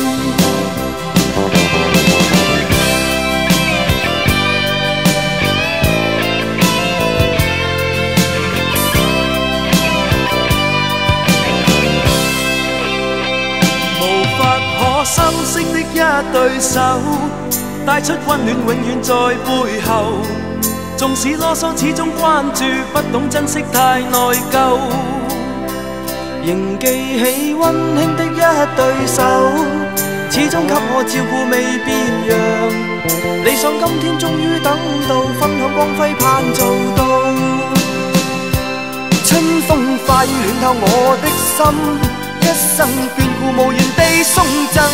相識的一對手，帶出溫暖，永遠在背後。 纵使啰嗦，始終關注，不懂珍惜，太內疚。 仍記起溫馨的一對手，始終給我照顧未變樣。理想今天終於等到，分享光輝盼做到。春風化雨暖透我的心，一生眷顧無言地送贈。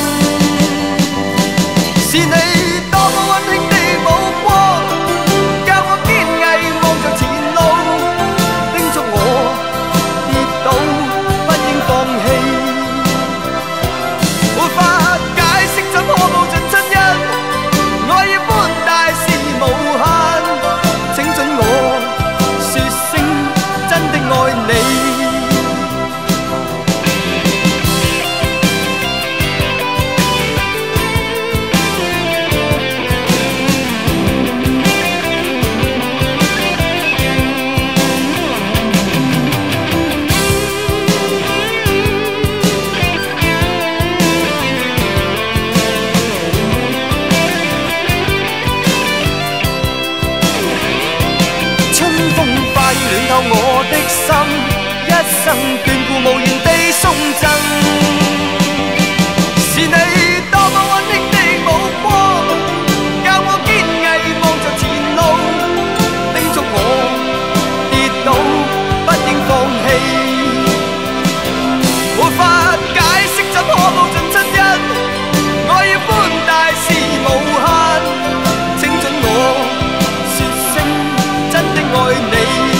是你多麼溫馨的目光，教我堅毅望着前路，叮囑我跌倒不應放棄。沒法解釋怎可報盡親恩，愛意寬大是無限，請准我說聲真的愛你。暖透我的心，一生眷顧無言地送贈。是你多麼溫馨的目光，教我堅毅望着前路，叮囑我跌倒不應放棄。沒法解釋怎可報盡親恩，愛意寬大是無限，請准我說聲真的愛你。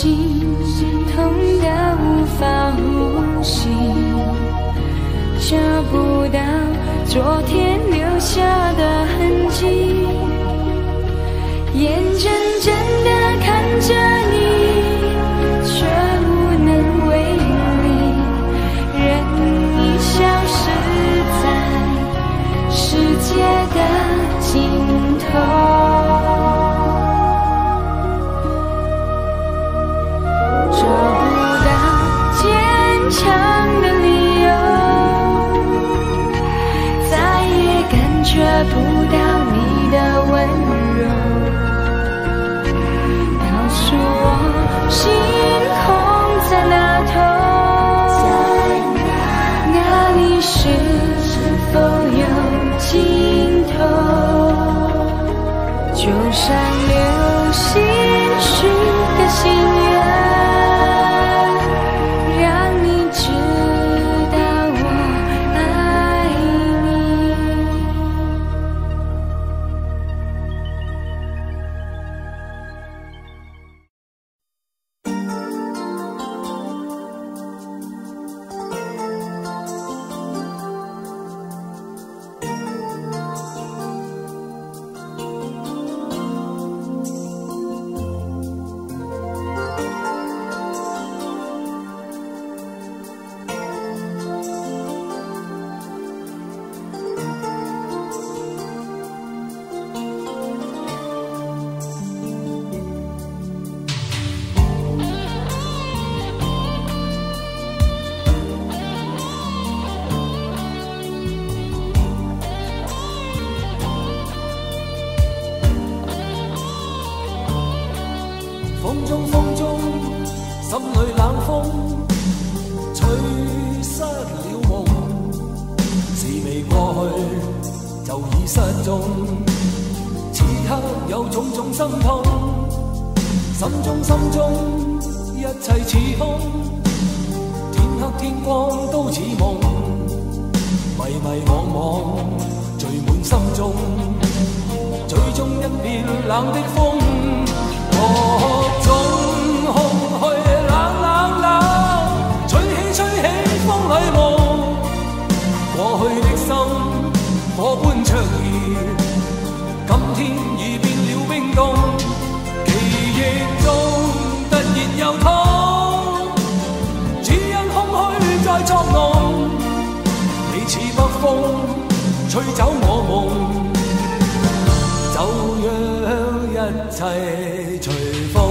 心痛得无法呼吸，这不到昨天留下的痕迹，眼睁睁地看着你，却无能为力，人已消失在世界的尽头。找不到坚强的理由，再也感觉不到你的温柔，告诉我星空在哪头，那里是否有尽头，就像流星许个心愿， 風中，心裏冷風，吹失了夢。事未過去，就已失蹤。此刻有種種心痛，心中一切似空。天黑天光都似夢，迷惘聚滿心中，最終一片冷的風。各種空虛冷，吹起風裏夢，過去的心火般灼熱，今天已變了冰凍，記憶中突然又痛，只因空虛在作弄，你似北風吹走我夢，就讓一切隨風。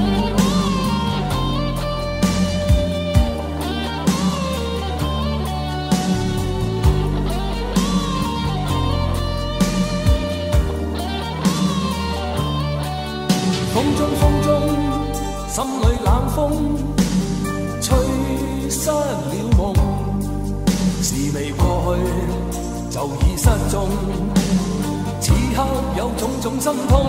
風中，心裏冷風，吹失了夢。事未過去，就已失蹤。此刻有種種心痛，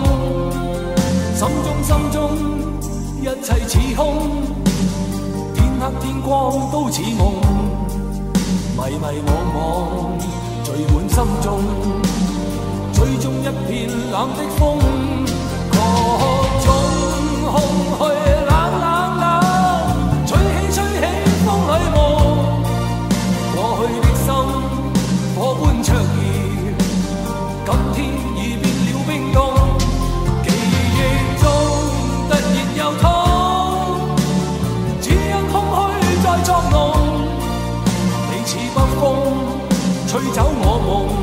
心中一切似空。天黑天光都似夢，迷惘聚滿心中，最終一片冷的風。各種空虛冷，吹起風裏夢，過去的心火般灼熱，今天已變了冰凍，記憶中突然又痛，只因空虛在作弄，你似北風吹走我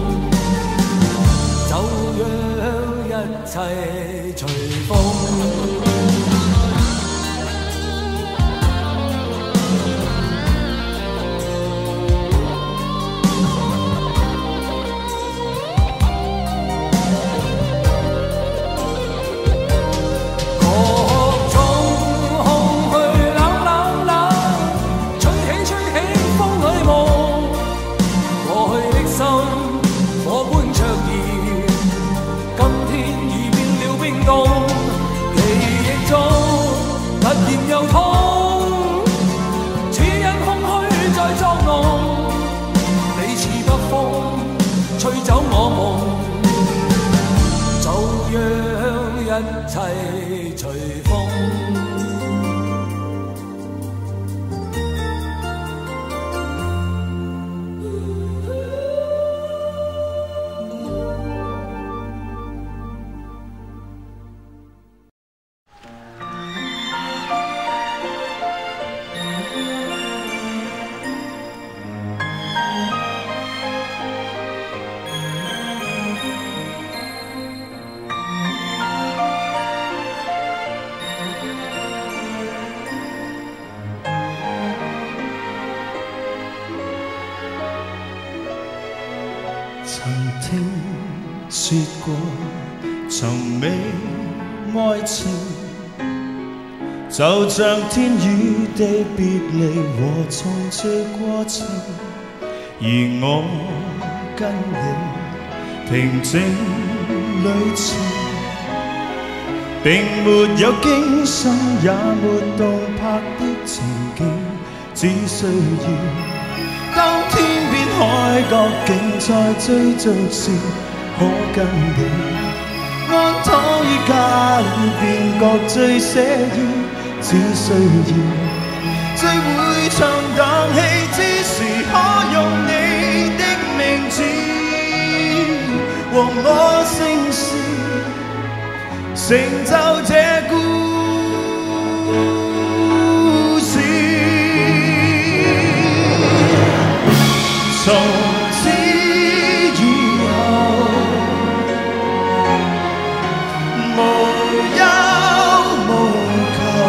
夢，就讓一切隨風。吹走我夢，就讓一切隨風。 曾聽說過尋覓愛情，就像天與地別離和重聚過程，而我跟你平靜旅程，並沒有驚心也沒動魄的情景，只需要當天邊海角竟在追逐時，可跟你安躺於家裏便覺最寫意，只需要聚會唱檔戲之時，可用你的名字和我姓氏，成就這故事。從此以後，無憂無求，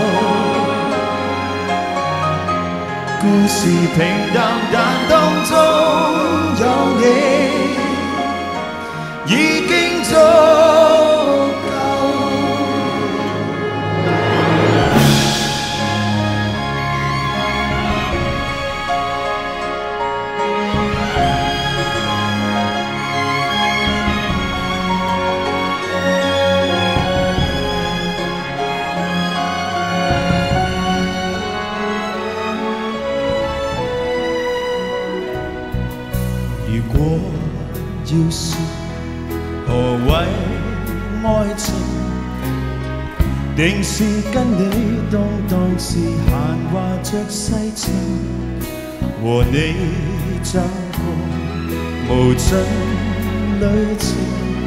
故事平淡但當中有你，已經足夠。如果要說何謂愛情，定是跟你動盪時閒話着世情，和你走過無盡旅程，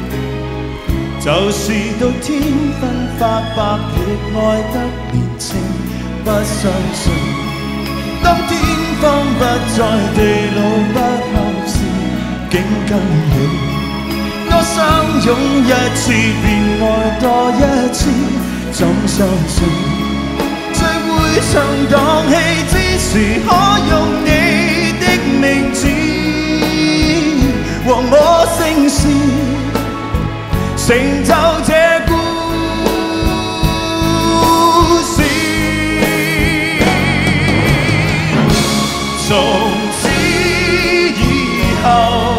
就是到天昏發白亦愛得年青。不相信當天荒不再地老不合時，竟跟你我相擁一次便愛多一次，怎相信聚會唱檔戲之時，可用你的名字和我姓氏，成就這故事。從此以後，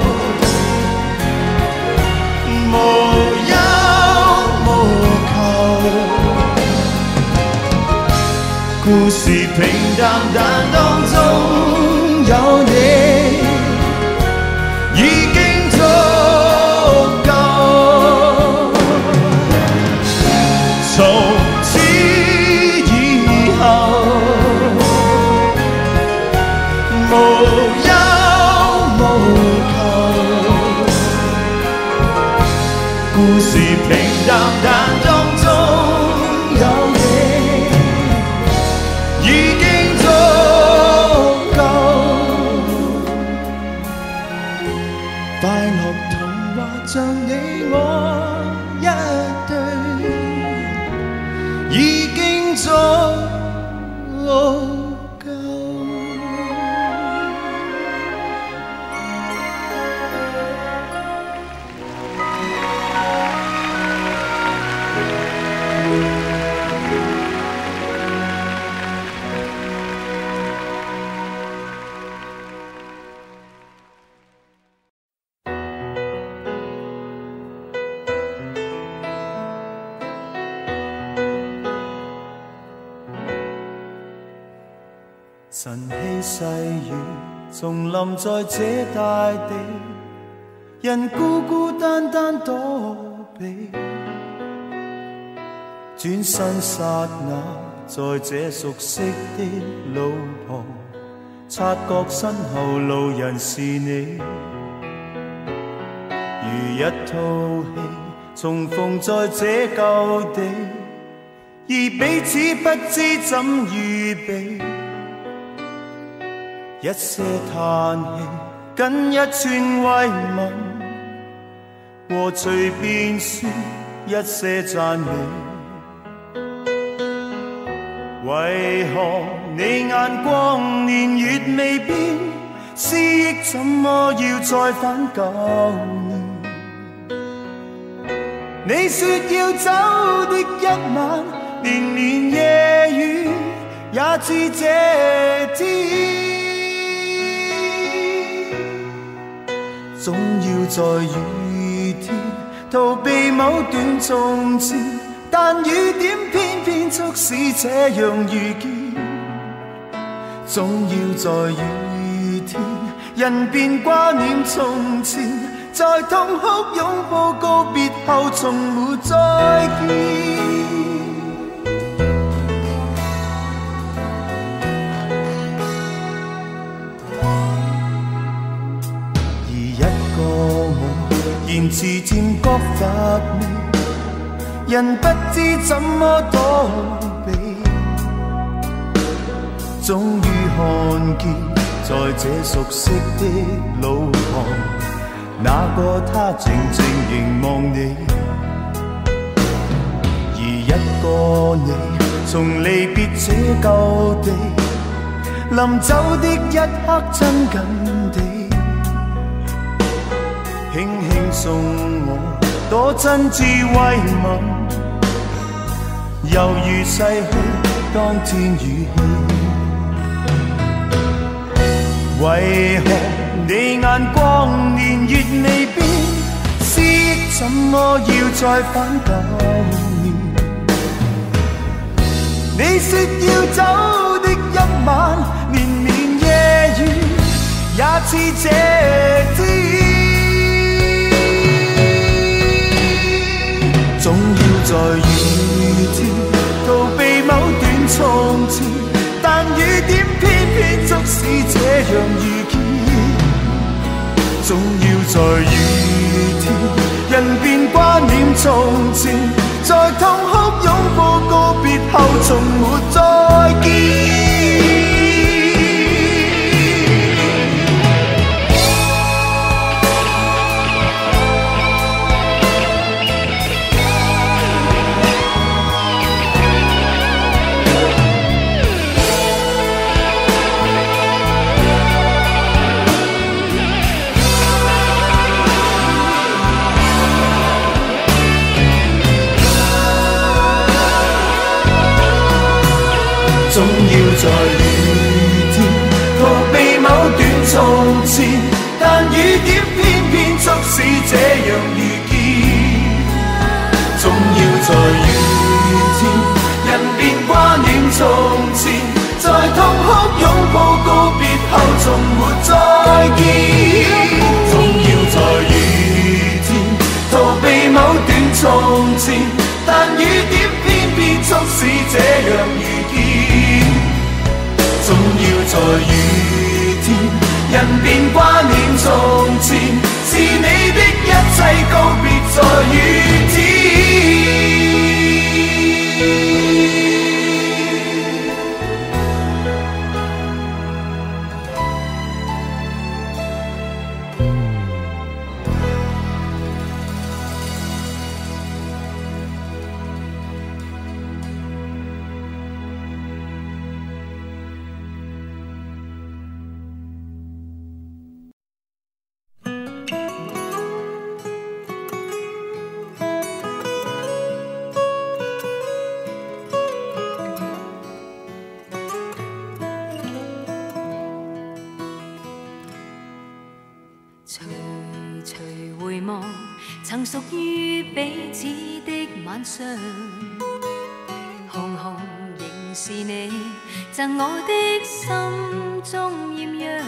無憂無求，故事平淡但當中有你，已經足夠。從此以後，無憂無求，故事平淡但當中有你，已經足夠。快樂童話像你我一對，已經足夠。晨曦細雨重臨在這大地，人孤孤單單躲避，轉身剎那，在這熟悉的路旁，察覺身後路人是你，如一套戲重逢在這舊地，而彼此不知怎預備。一些嘆氣，僅一串慰問，和隨便說一些讚美。為何你眼光年月未變， 思忆怎麼要再返舊年？你說要走的一晚，連連夜雨也似這天。總要在雨天逃避某段從前，但雨點偏偏促使這樣遇見。總要在雨天，人便掛念從前，在痛哭擁抱告別後，從沒再見。言辭漸覺乏味，人不知怎麼躲避，終於看見在這熟悉的路旁，那個他靜靜凝望你，而一個你從離別這舊地，臨走的一刻親近地，輕輕送我多真摯慰問，猶如逝去當天語氣。為何你眼光年月未變，思憶怎麼要再返舊年？你說要走的一晚，連綿夜雨也似這天。總要在雨天逃避某段從前，但雨點偏偏促使這樣遇見。總要在雨天，人便掛念從前，在痛哭擁抱告別後，從沒再見。總要在雨天逃避某段從前，但雨點偏偏促使這樣遇見。總要在雨天，人便掛念從前，在痛哭擁抱告別後，從沒再見。總要在雨天逃避某段從前，但雨點偏偏促使這樣遇見。總要在雨天，人便掛念從前，是你的一切告別在雨天。 曾屬於彼此的晚上，紅紅仍是你贈我的心中豔陽，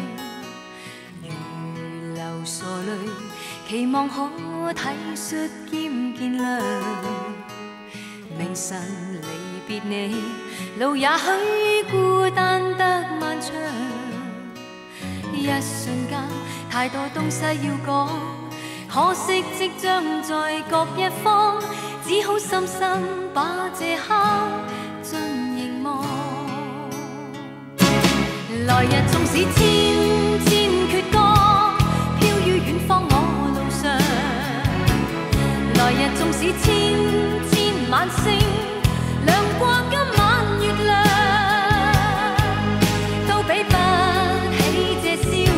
如流傻淚，期望可體恤兼見諒。明晨離別你，路也許孤單得漫長，一瞬間太多東西要講。可惜即將在各一方，只好深深把這刻盡凝望。來日縱使千千闕歌，飄於遠方我路上。來日縱使千千晚星，亮過今晚月亮，都比不起這宵。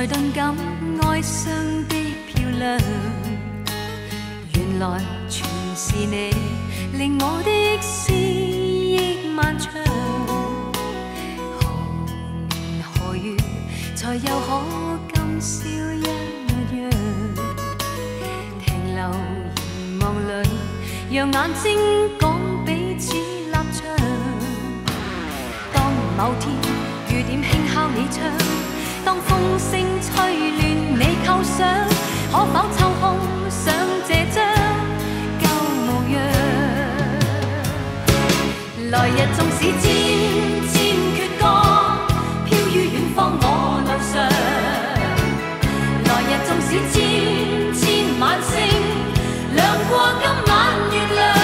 才頓感哀傷的漂亮。原來全是你，令我的思憶漫長。何年何月才又可今宵一樣？停留凝望裏，讓眼睛講彼此立場。當某天雨點輕敲你窗，當風聲吹亂你構想，可否抽空想這張舊模樣？來日縱使千千闕歌，飄於遠方我路上。來日縱使千千晚星，亮過今晚月亮。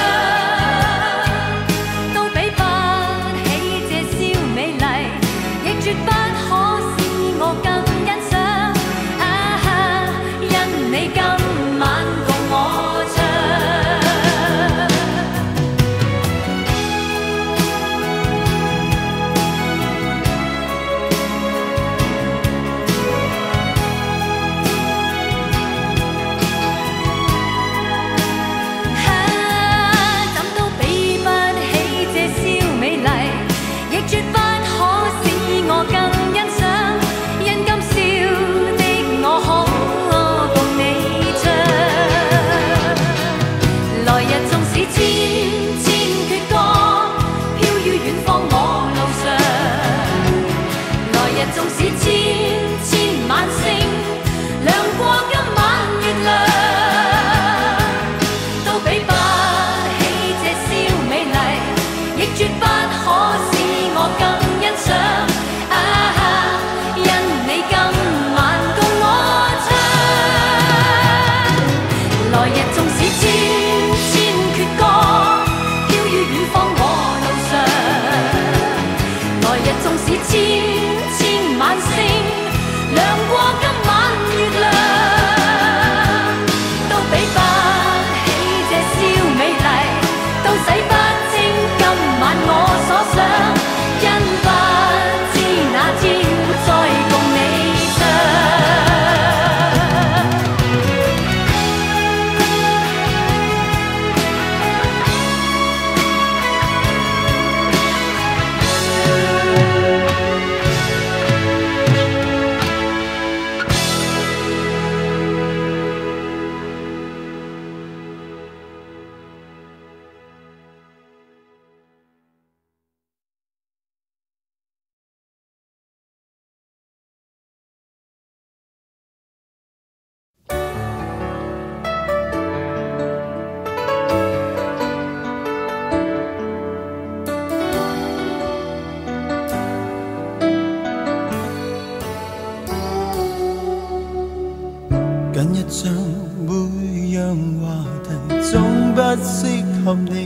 近日像每樣話題總不適合你，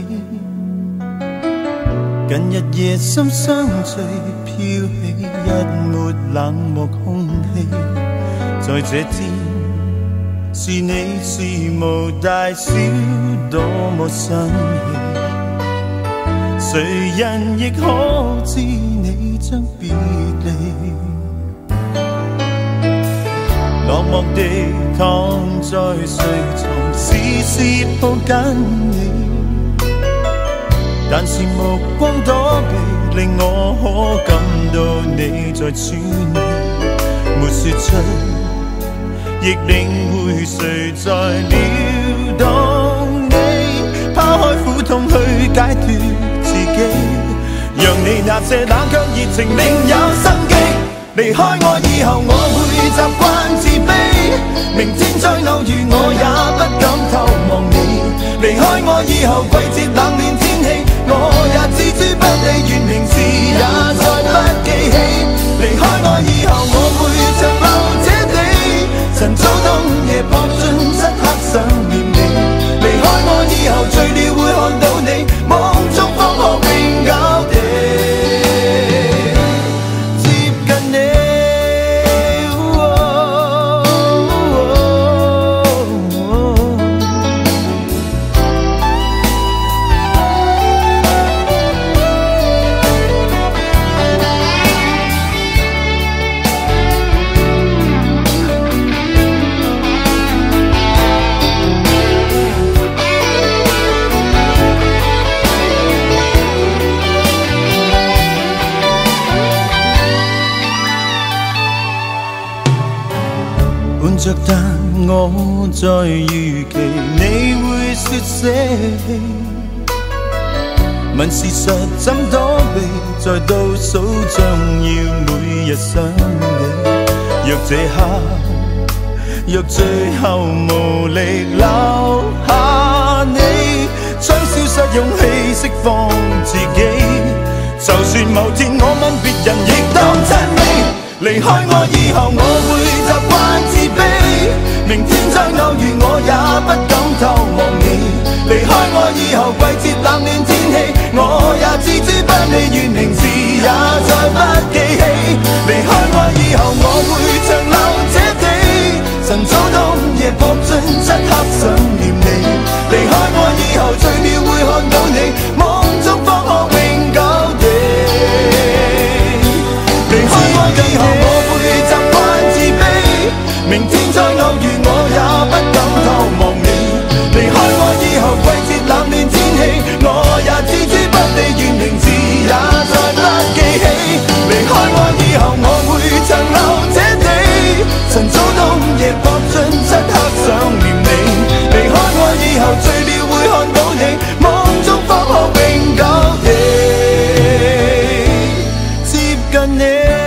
近日夜深相隨，飄起一抹冷漠空氣。在這天，是你事無大小，多麼生氣，誰人亦可知你將別離。落寞地躺在睡床，時時抱緊你，但是目光躲避，令我可感到你在處理，沒說出，亦領會誰在撩動你，拋開苦痛去解脫自己，讓你那些冷卻熱情另有生機。離開我以後，我會習慣自卑，明天再偶遇我也不敢透望你。離開我以後，季節冷暖天氣，我也置諸不理，願平時也再不記起。離開我以後，我會長留這地，晨早冬夜撲進漆黑想念你。離開我以後，醉了會看到你，夢中方可永久地着，但我在預期你會說捨棄。問事實怎躲避，在倒數將要每日想你。若這刻，若最後無力留下你，將消失勇氣釋放自己。就算某天我問別人，亦當真美。離開我以後，我會習慣自卑。明天再偶遇，我也不敢透望你。離開我以後，季節冷暖天氣，我也置諸不理，願名字也再不記起。離開我以後，我會長留這地，晨早到午夜搏盡漆黑想念你。離開我以後，最妙會看到你，夢中方可永久地。離開我以後，我會習慣自卑。明天再偶遇，我也不敢透望你。離開我以後，季節冷暖天氣，我也置諸不理，願名字也再不記起。離開我以後，我會長留這地，晨早到午夜搏盡漆黑想念你。離開我以後，最妙會看到你，夢中方可永久地接近你。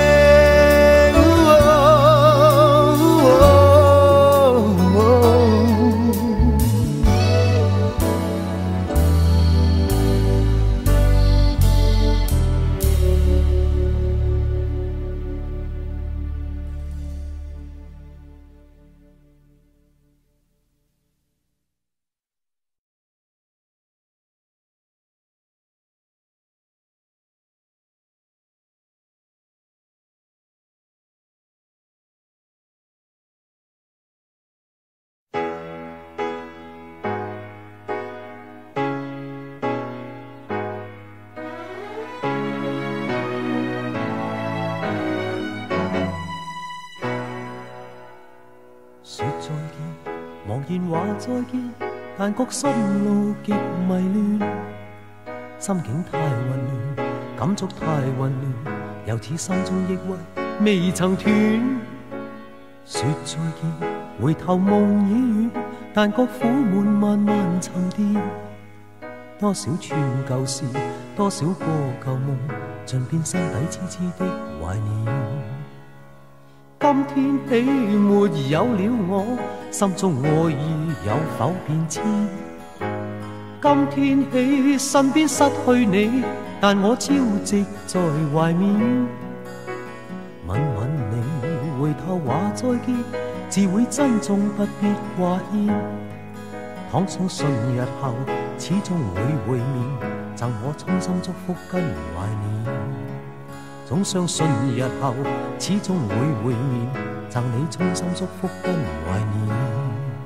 茫然話再見，但覺心路極迷亂，心境太混亂，感觸太混亂，又似心中抑鬱未曾斷。說再見，回頭夢已遠，但覺苦悶慢慢沉澱。多少串舊事，多少個舊夢，盡變心底痴痴的懷念。今天起沒有了我，心中愛意有否變遷？今天起身邊失去你，但我朝夕在懷緬。吻吻你，回頭話再見，自會珍重不必掛牽。倘相信日後始終會會面，贈我衷心祝福跟懷念。總相信日後始終會會面，贈你衷心祝福跟懷念。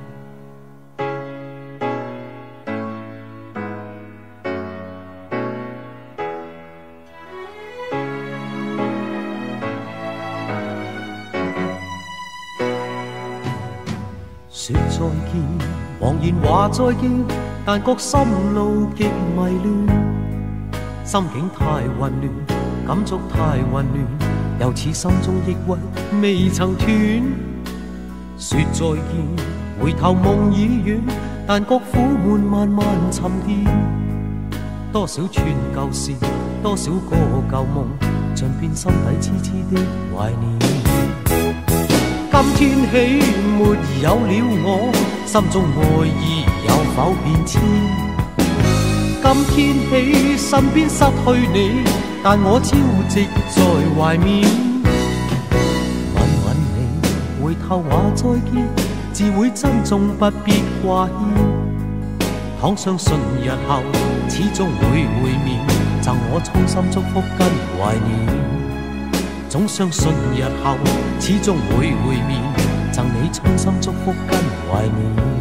說再見，茫然話再見，但覺心路極迷亂，心境太混亂，感觸太混亂，又似心中抑鬱未曾斷。說再見，回頭夢已遠，但覺苦悶慢慢沉澱。多少串舊事，多少個舊夢，盡變心底痴痴的懷念。今天起沒有了我，心中愛意有否變遷？今天起身邊失去你，但我朝夕在懷緬。吻吻你，回頭話再見，自會珍重不必掛牽。倘相信日後始終會會面，贈我衷心祝福跟懷念。總相信日後始終會會面，贈你衷心祝福跟懷念。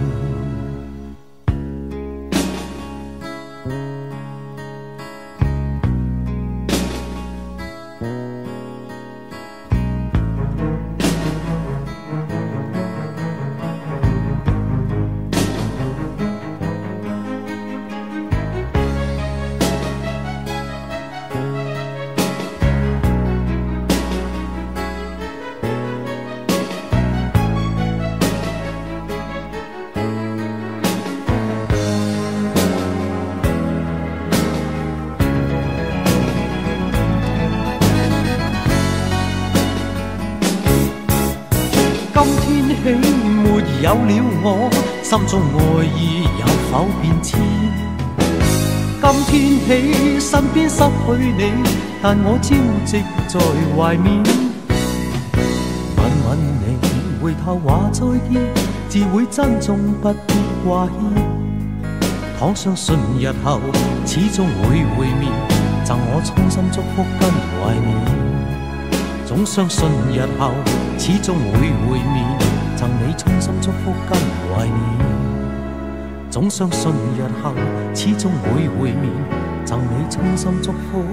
没有了我，心中爱意有否变迁？今天起身边失去你，但我朝夕在怀缅。吻吻你，回头话再见，自会珍重，不必挂牵。倘相信日后始终会会面，赠我衷心祝福跟怀念。总相信日后始终会会面，赠你衷心祝福跟怀念。总相信日後始終會會面，贈你衷心祝福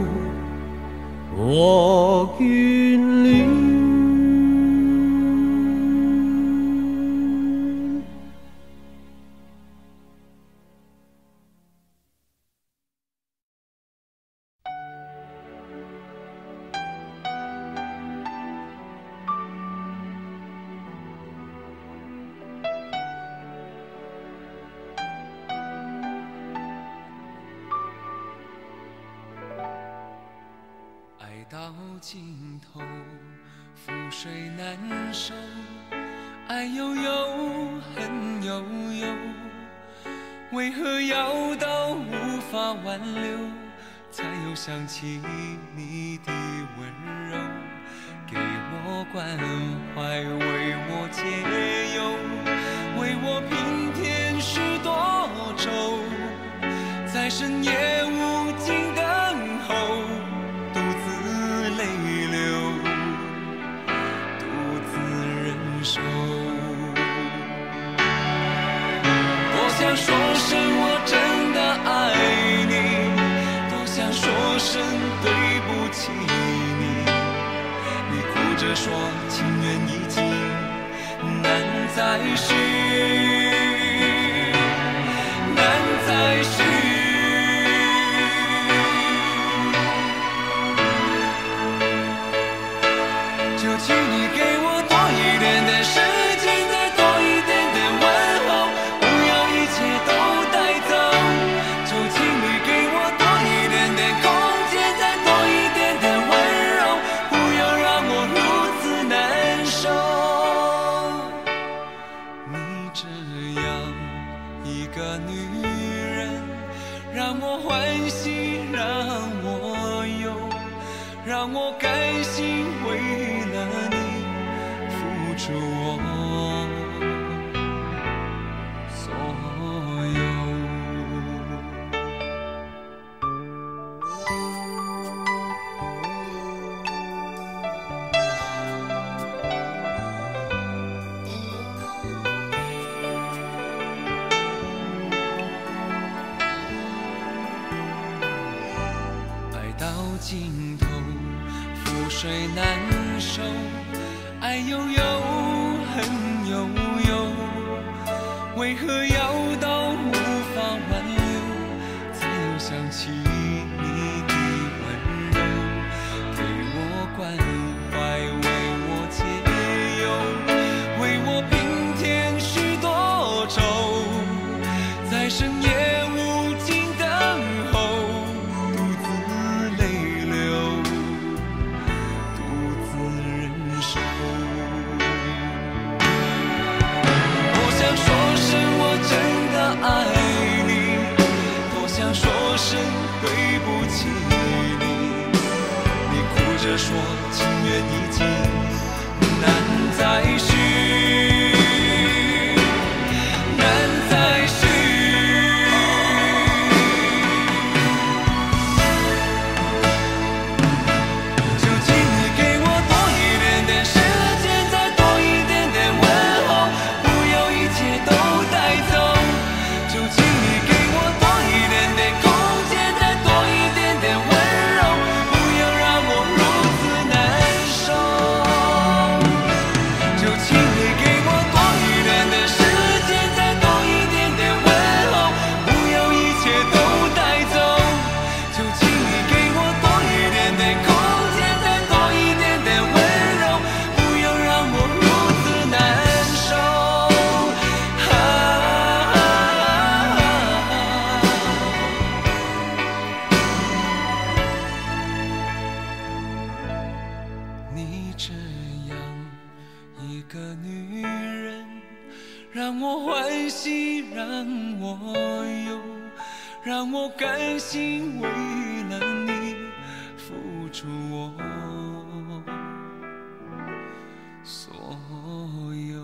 和眷戀。 到尽头，覆水难收，爱悠悠，恨悠悠，为何要到无法挽留，才又想起你的温柔，给我关怀，为我解忧，为我平添许多愁，在深夜无尽等候，泪流，独自忍受。多想说声我真的爱你，多想说声对不起你。你哭着说情缘已尽，难再续，难再续。请你给我多一点点时间，再多一点点问候，不要一切都带走。就请你给我多一点点空间，再多一点点温柔，不要让我如此难受。你这样一个女人，让我欢喜，让我忧，让我甘心为付出我所有。爱到尽头，覆水难收，爱悠悠，恨悠悠，为何要到无法挽留，才又想起你的温柔，给我关怀，为我解忧，为我平添许多愁，在深夜无尽等候，独自泪流，独自忍受。多想说声我真的爱你，多想说声对不起你。你哭着说情缘已尽，难再续，难再续。就请你给我多一点点时间，再多一点点温候，不要一切都带走。就请你给我多一点点空间，再多一点点温柔，不要让我如此难受。就请让我欢喜，让我忧，让我甘心为了你付出我所有。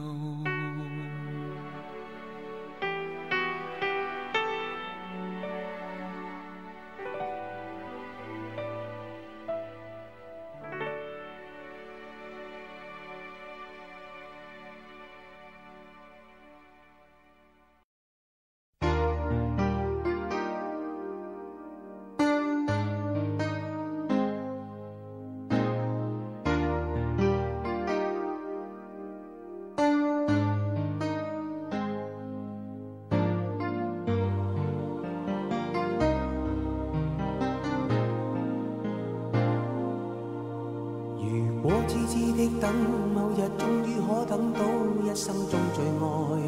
痴痴的等，某日終於可等到一生中最愛。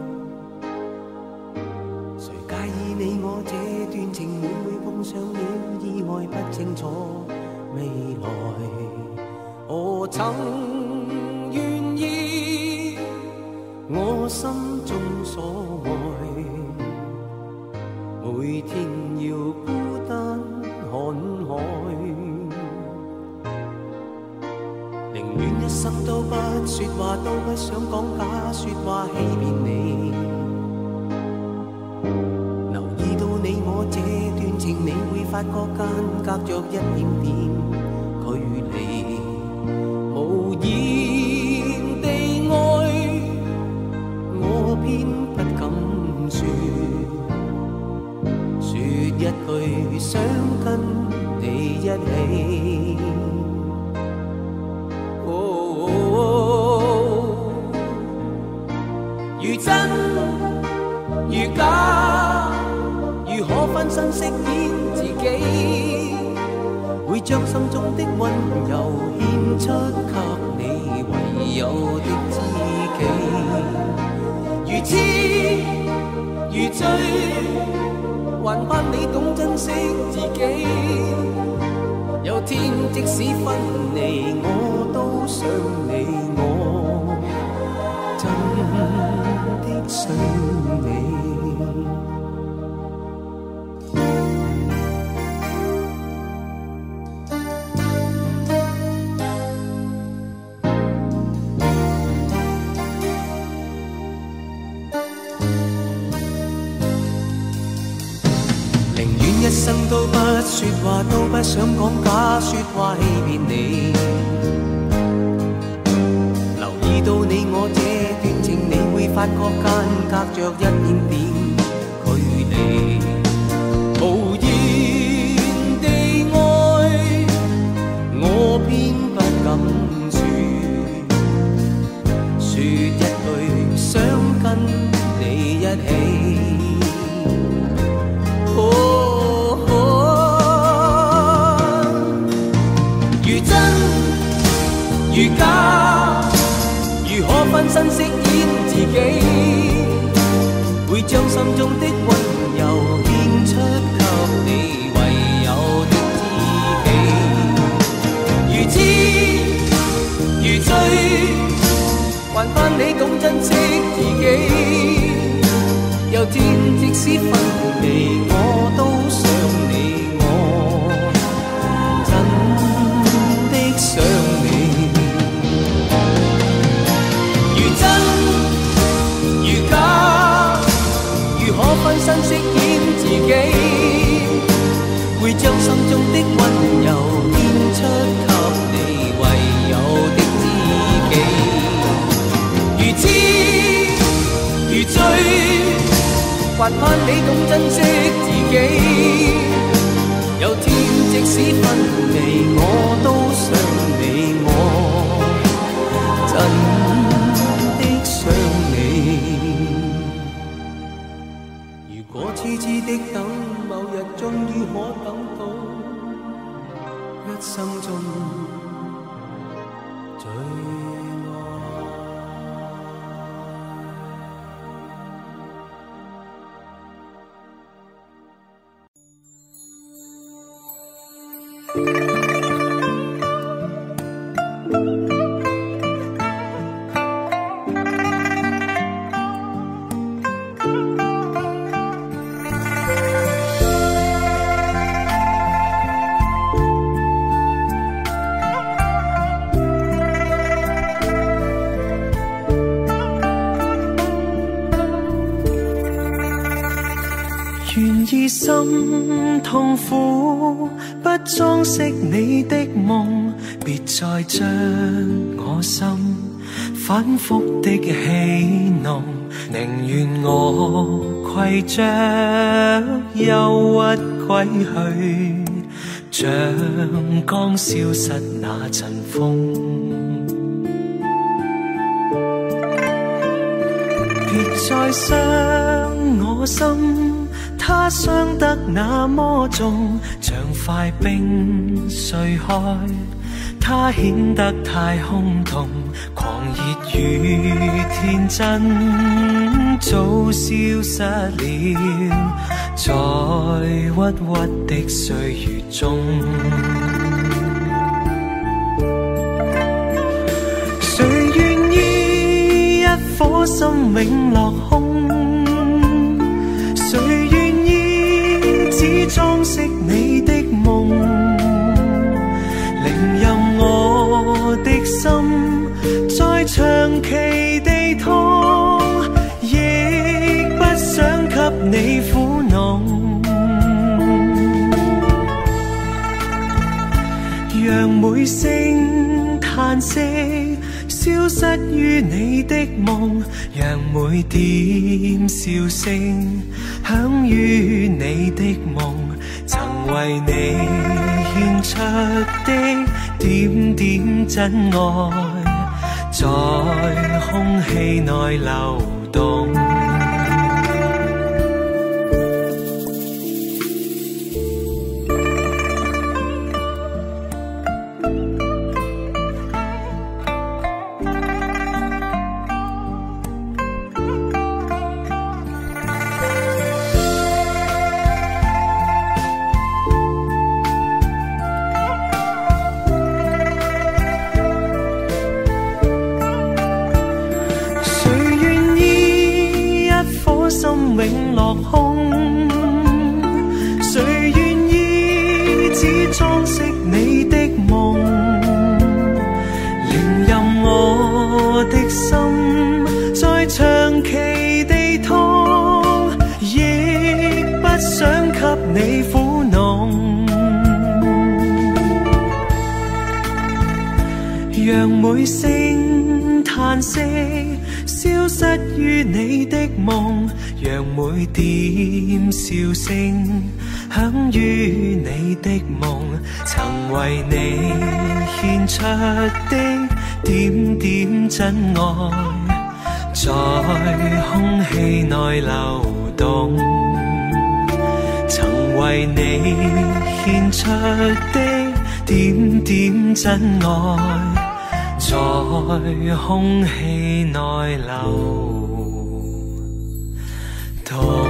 誰介意你我這段情會唔會碰上了意外，不清楚未來。我曾願意，我心中所愛，每天要孤單看海。寧願一生都不說話，都不想講假說話欺騙你。留意到你我這段情，你會發覺間隔着一點點距離。無言地愛，我偏不敢說，說一句想跟你一起。如真如假，如可分身飾演自己，會將心中的溫柔獻出給你唯有的知己。如痴如醉，還盼你懂珍惜自己。有天即使分離，我都想你，我真的想你。寧願一生都不說話，都不想講假說話欺騙你。留意到你我這段情，你會發覺間隔着一點點距離。無言地愛，我偏不敢說一句想跟你一起。如真如假，如可分身飾演自己，會將心中的溫柔獻出給你唯有的知己。如痴如醉，還盼你懂珍惜自己。有天即使分離，我都想你，我真的想你。如真如假，如可分身飾演自己，會將心中的溫柔獻出給你唯有的知己。如痴如醉，還盼你懂珍惜自己。有天即使分離，我都想你，我真的想你。如果痴痴的等，某日終於可等到一生中最是心痛苦，不裝飾你的夢，別再將我心反覆的戲弄，寧願我攜着憂鬱歸去，像剛消失那陣風。別再傷我心，它傷得那麼重，像塊冰碎開，它顯得太空洞，狂熱與天真早消失了，在鬱鬱的歲月中。誰願意一顆心永落空？誰願意只裝飾你的夢？寧任我的心再長期地痛，亦不想給你苦惱。讓每聲嘆息消失於你的夢，讓每點笑聲響於你的夢，曾為你獻出的點點真愛，在空氣內流動。永落空，誰願意只裝飾你的夢？寧任我的心再長期地痛，亦不想給你苦惱。讓每聲嘆息消失於你的夢，讓每點笑聲響於你的夢，曾為你獻出的點點真愛，在空氣內流動。曾為你獻出的點點真愛，在空氣內流動。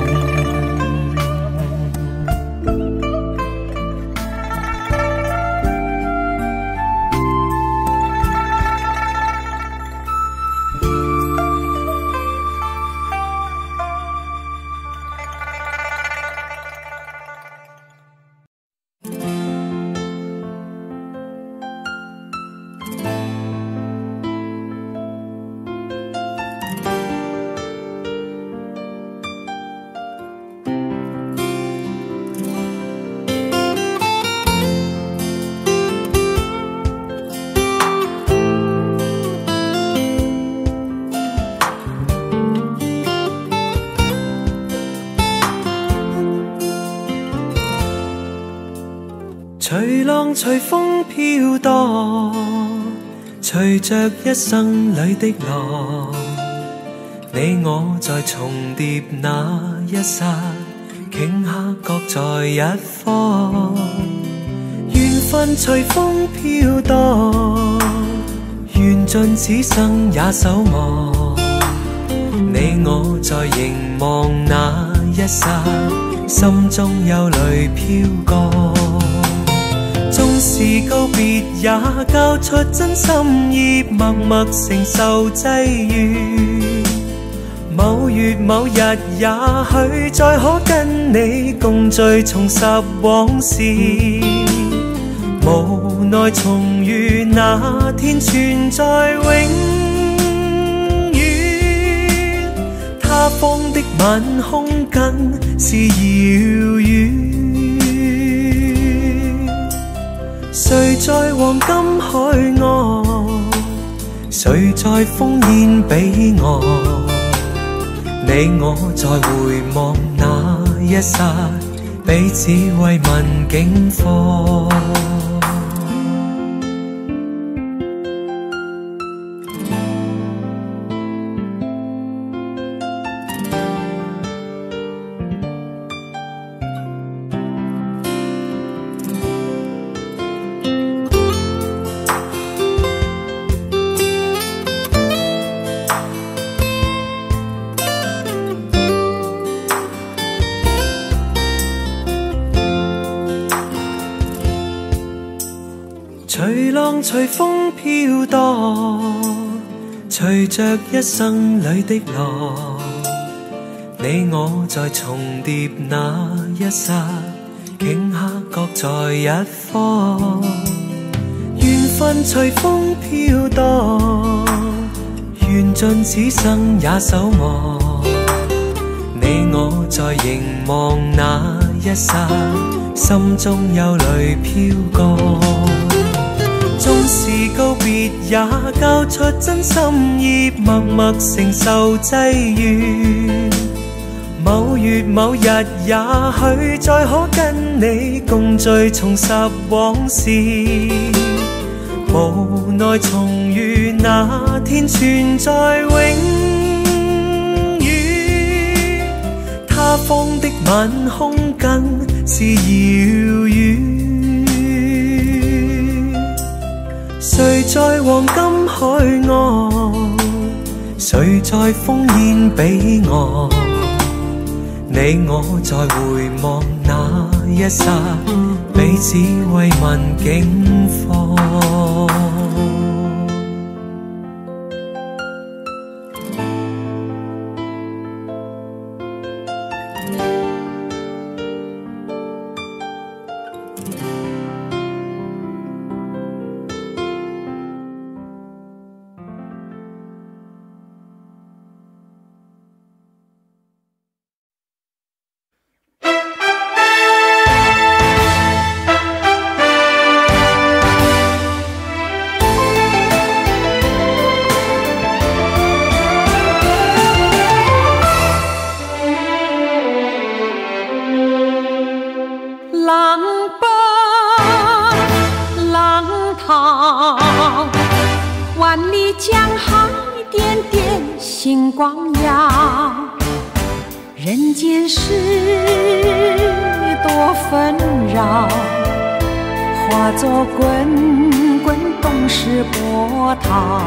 隨浪隨風飄蕩，隨着一生裏的浪，你我在重疊那一剎，頃刻各在一方。緣分隨風飄蕩，緣盡此生也守望。你我在凝望那一剎，心中有淚飄過。縱是告別也交出真心意，默默承受際遇。某月某日也許再可跟你共聚，重拾往事。無奈重遇那天存在永遠，他他方的晚空更是遙遠。誰在黃金海岸？誰在烽煙彼岸？你我在回望那一剎，彼此慰問境況。隨浪隨風飄蕩，隨着一生裏的浪，你我在重疊那一剎，頃刻各在一方。緣分隨風飄蕩，緣盡此生也守望。你我在凝望那一剎，心中憂慮飄降。縱是告別也交出真心意，默默承受際遇。某月某日也許再可跟你共聚重拾往事，無奈重遇那天存在永遠。他方的晚空更是遙遠。誰在黃金海岸？誰在烽煙彼岸？你我在回望那一剎，彼此慰問境況。 光耀，人间事多纷扰，化作滚滚东逝波涛，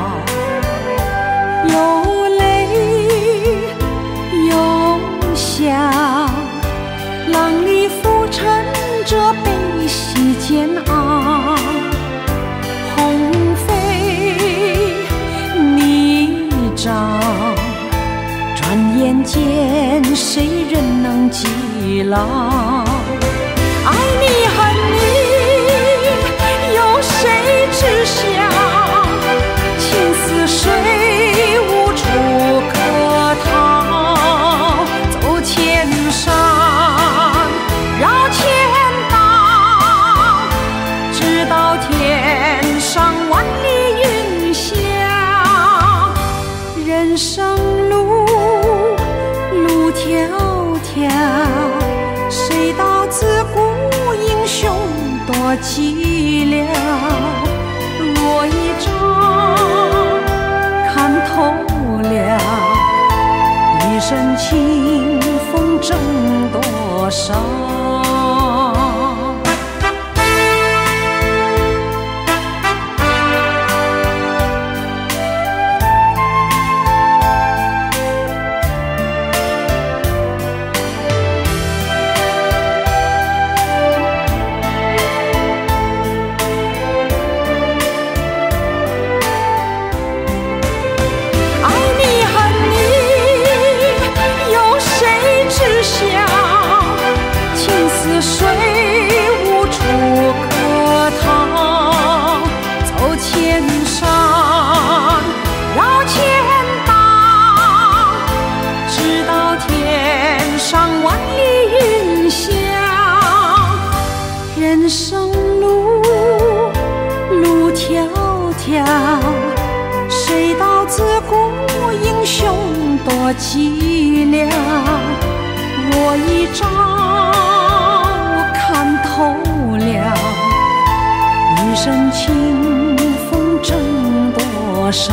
有泪有笑，浪里浮沉着悲喜煎熬，鸿飞泥沼。转眼间，谁人能记牢？爱你恨你，有谁知晓？情似水，无处可逃。走千山，绕千道，直到天上万里云霄。人生路。迢迢，谁道自古英雄多寂寥？若一朝看透了，一身清风挣多少？情似多寂寥，我一朝看透了，一生清风挣多少。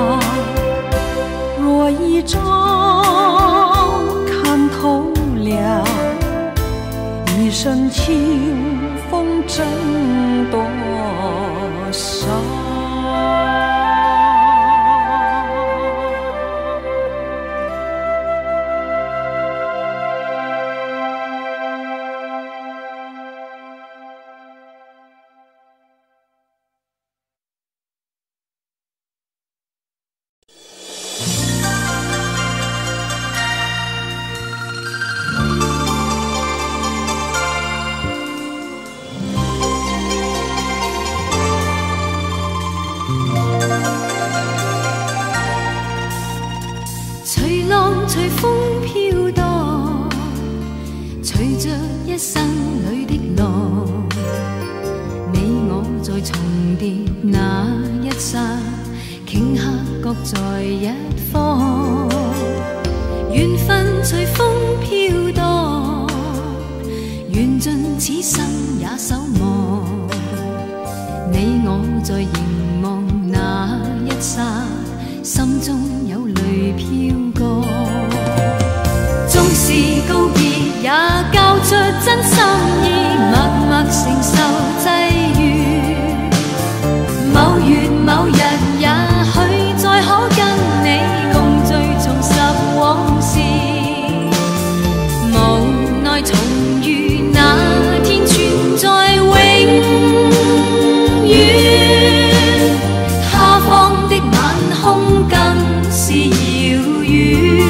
若一朝看透了，一生清风挣多少。 随浪随风飘荡，随着一生里的浪，你我在重叠那一刹，顷刻各在一方。缘分随风飘荡，缘尽此生也守望。你我在凝望那一刹，心中有泪飘过。纵是告别，也交出真心意，默默承受际遇。某月某日，也许再可跟你共聚，重拾往事。无奈重遇那天，存在永远。他方的晚空更是遥远。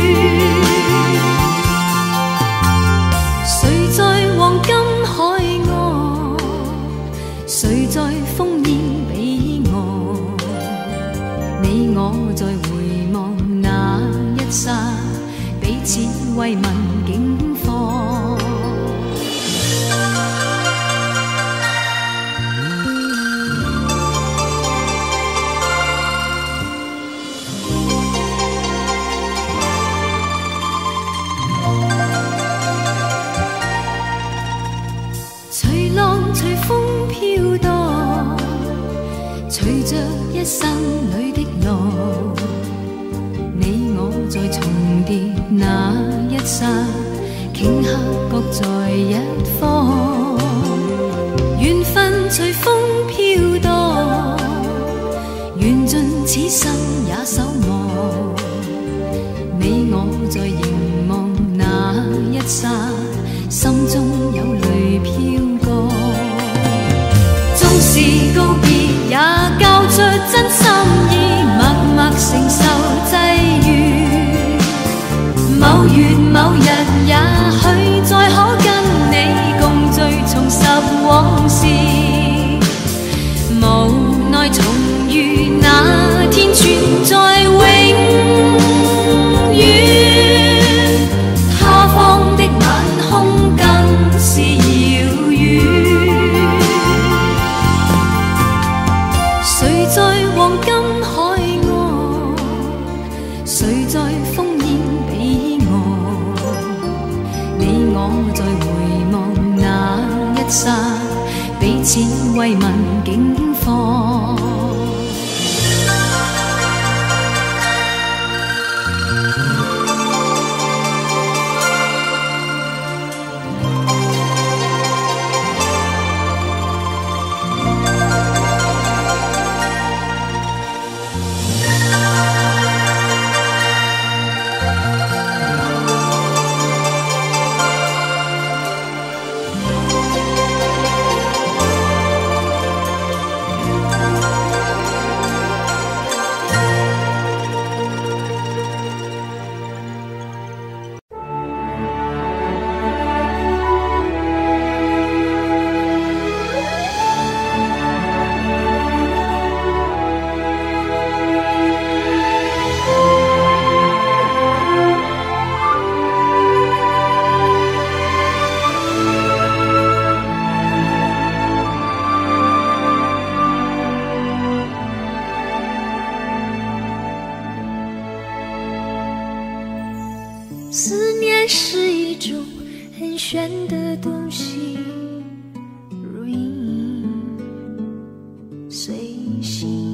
谁在黄金海岸？谁在烽烟彼岸？你我在回望那一刹，彼此慰问境況。随浪随风飘荡，随着一生里的浪，你我在重叠那一刹，顷刻各在一方。缘分随风飘荡，缘尽此生也守望。你我在凝望那一刹，心中有泪飘过。纵是告别，也交出真心意，默默承受际遇。某月某日，也許再可跟你共聚，重拾往事。無奈重遇那天，存在永遠。他方的晚空更是遙遠。誰在黃金海岸？誰在烽煙彼岸？你我在回望那一刹，彼此慰問境況。 思念是一种很玄的东西，如影随形，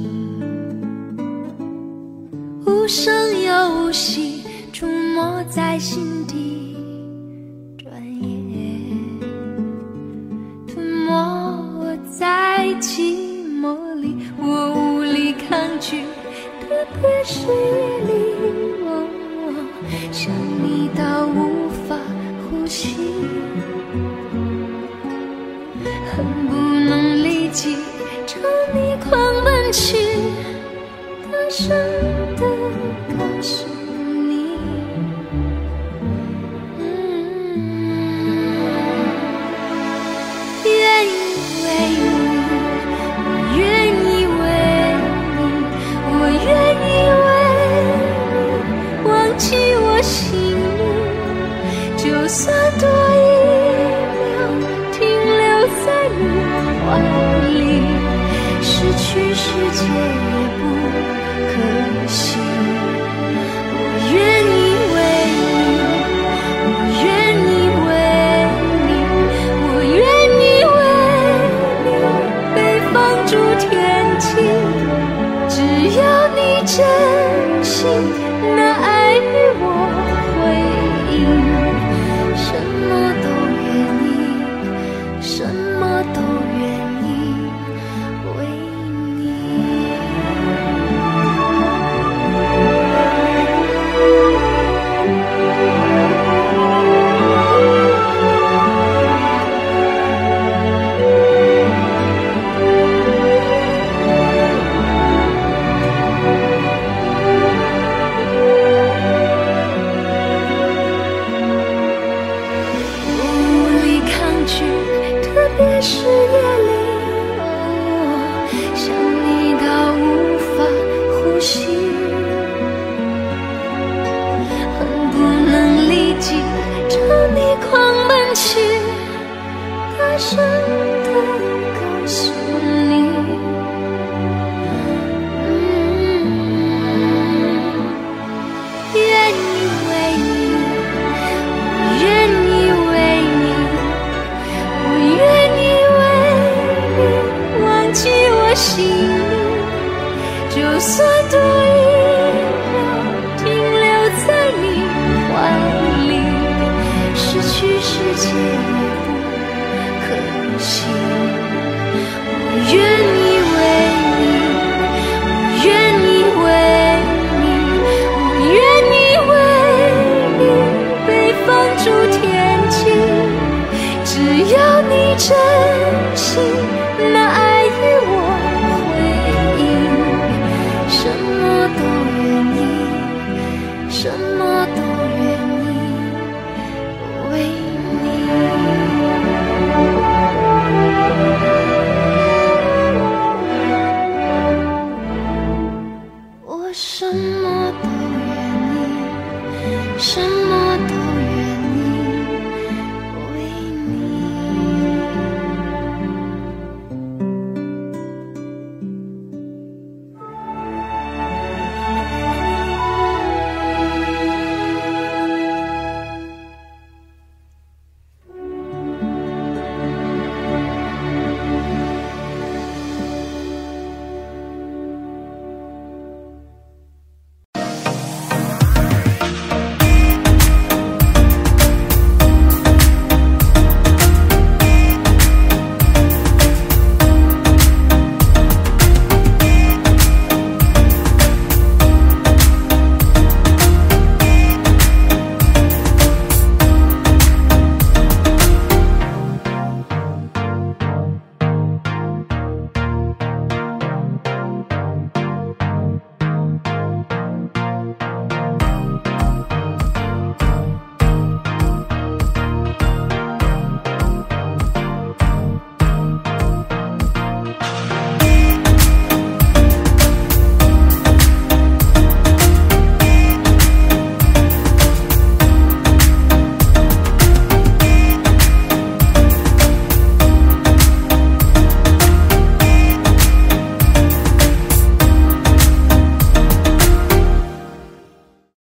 无声又无息，出没在心底，转眼吞没在寂寞里，我无力抗拒，特别是夜里，想你到无法呼吸，恨不能立即朝你狂奔去，大声地告诉你，愿意为你，我愿意为你，我愿意为你忘记我心里，就算多一秒停留在你怀里，失去世界也不可惜。我愿意为你，我愿意为你，我愿意为你被放逐天际，只要你真心那爱与我回应，什么都愿意，什么都愿意为你。无力抗拒，特别是夜里，想你到无法呼吸，恨不能立即朝你狂奔去，大声地告诉你，愿意为你，我愿意为你，我愿意为你忘记我心里，就算多一秒停留在你怀里，失去世界也不可惜。我愿意为你，我愿意为你，我愿意为你被放逐天际，只要你真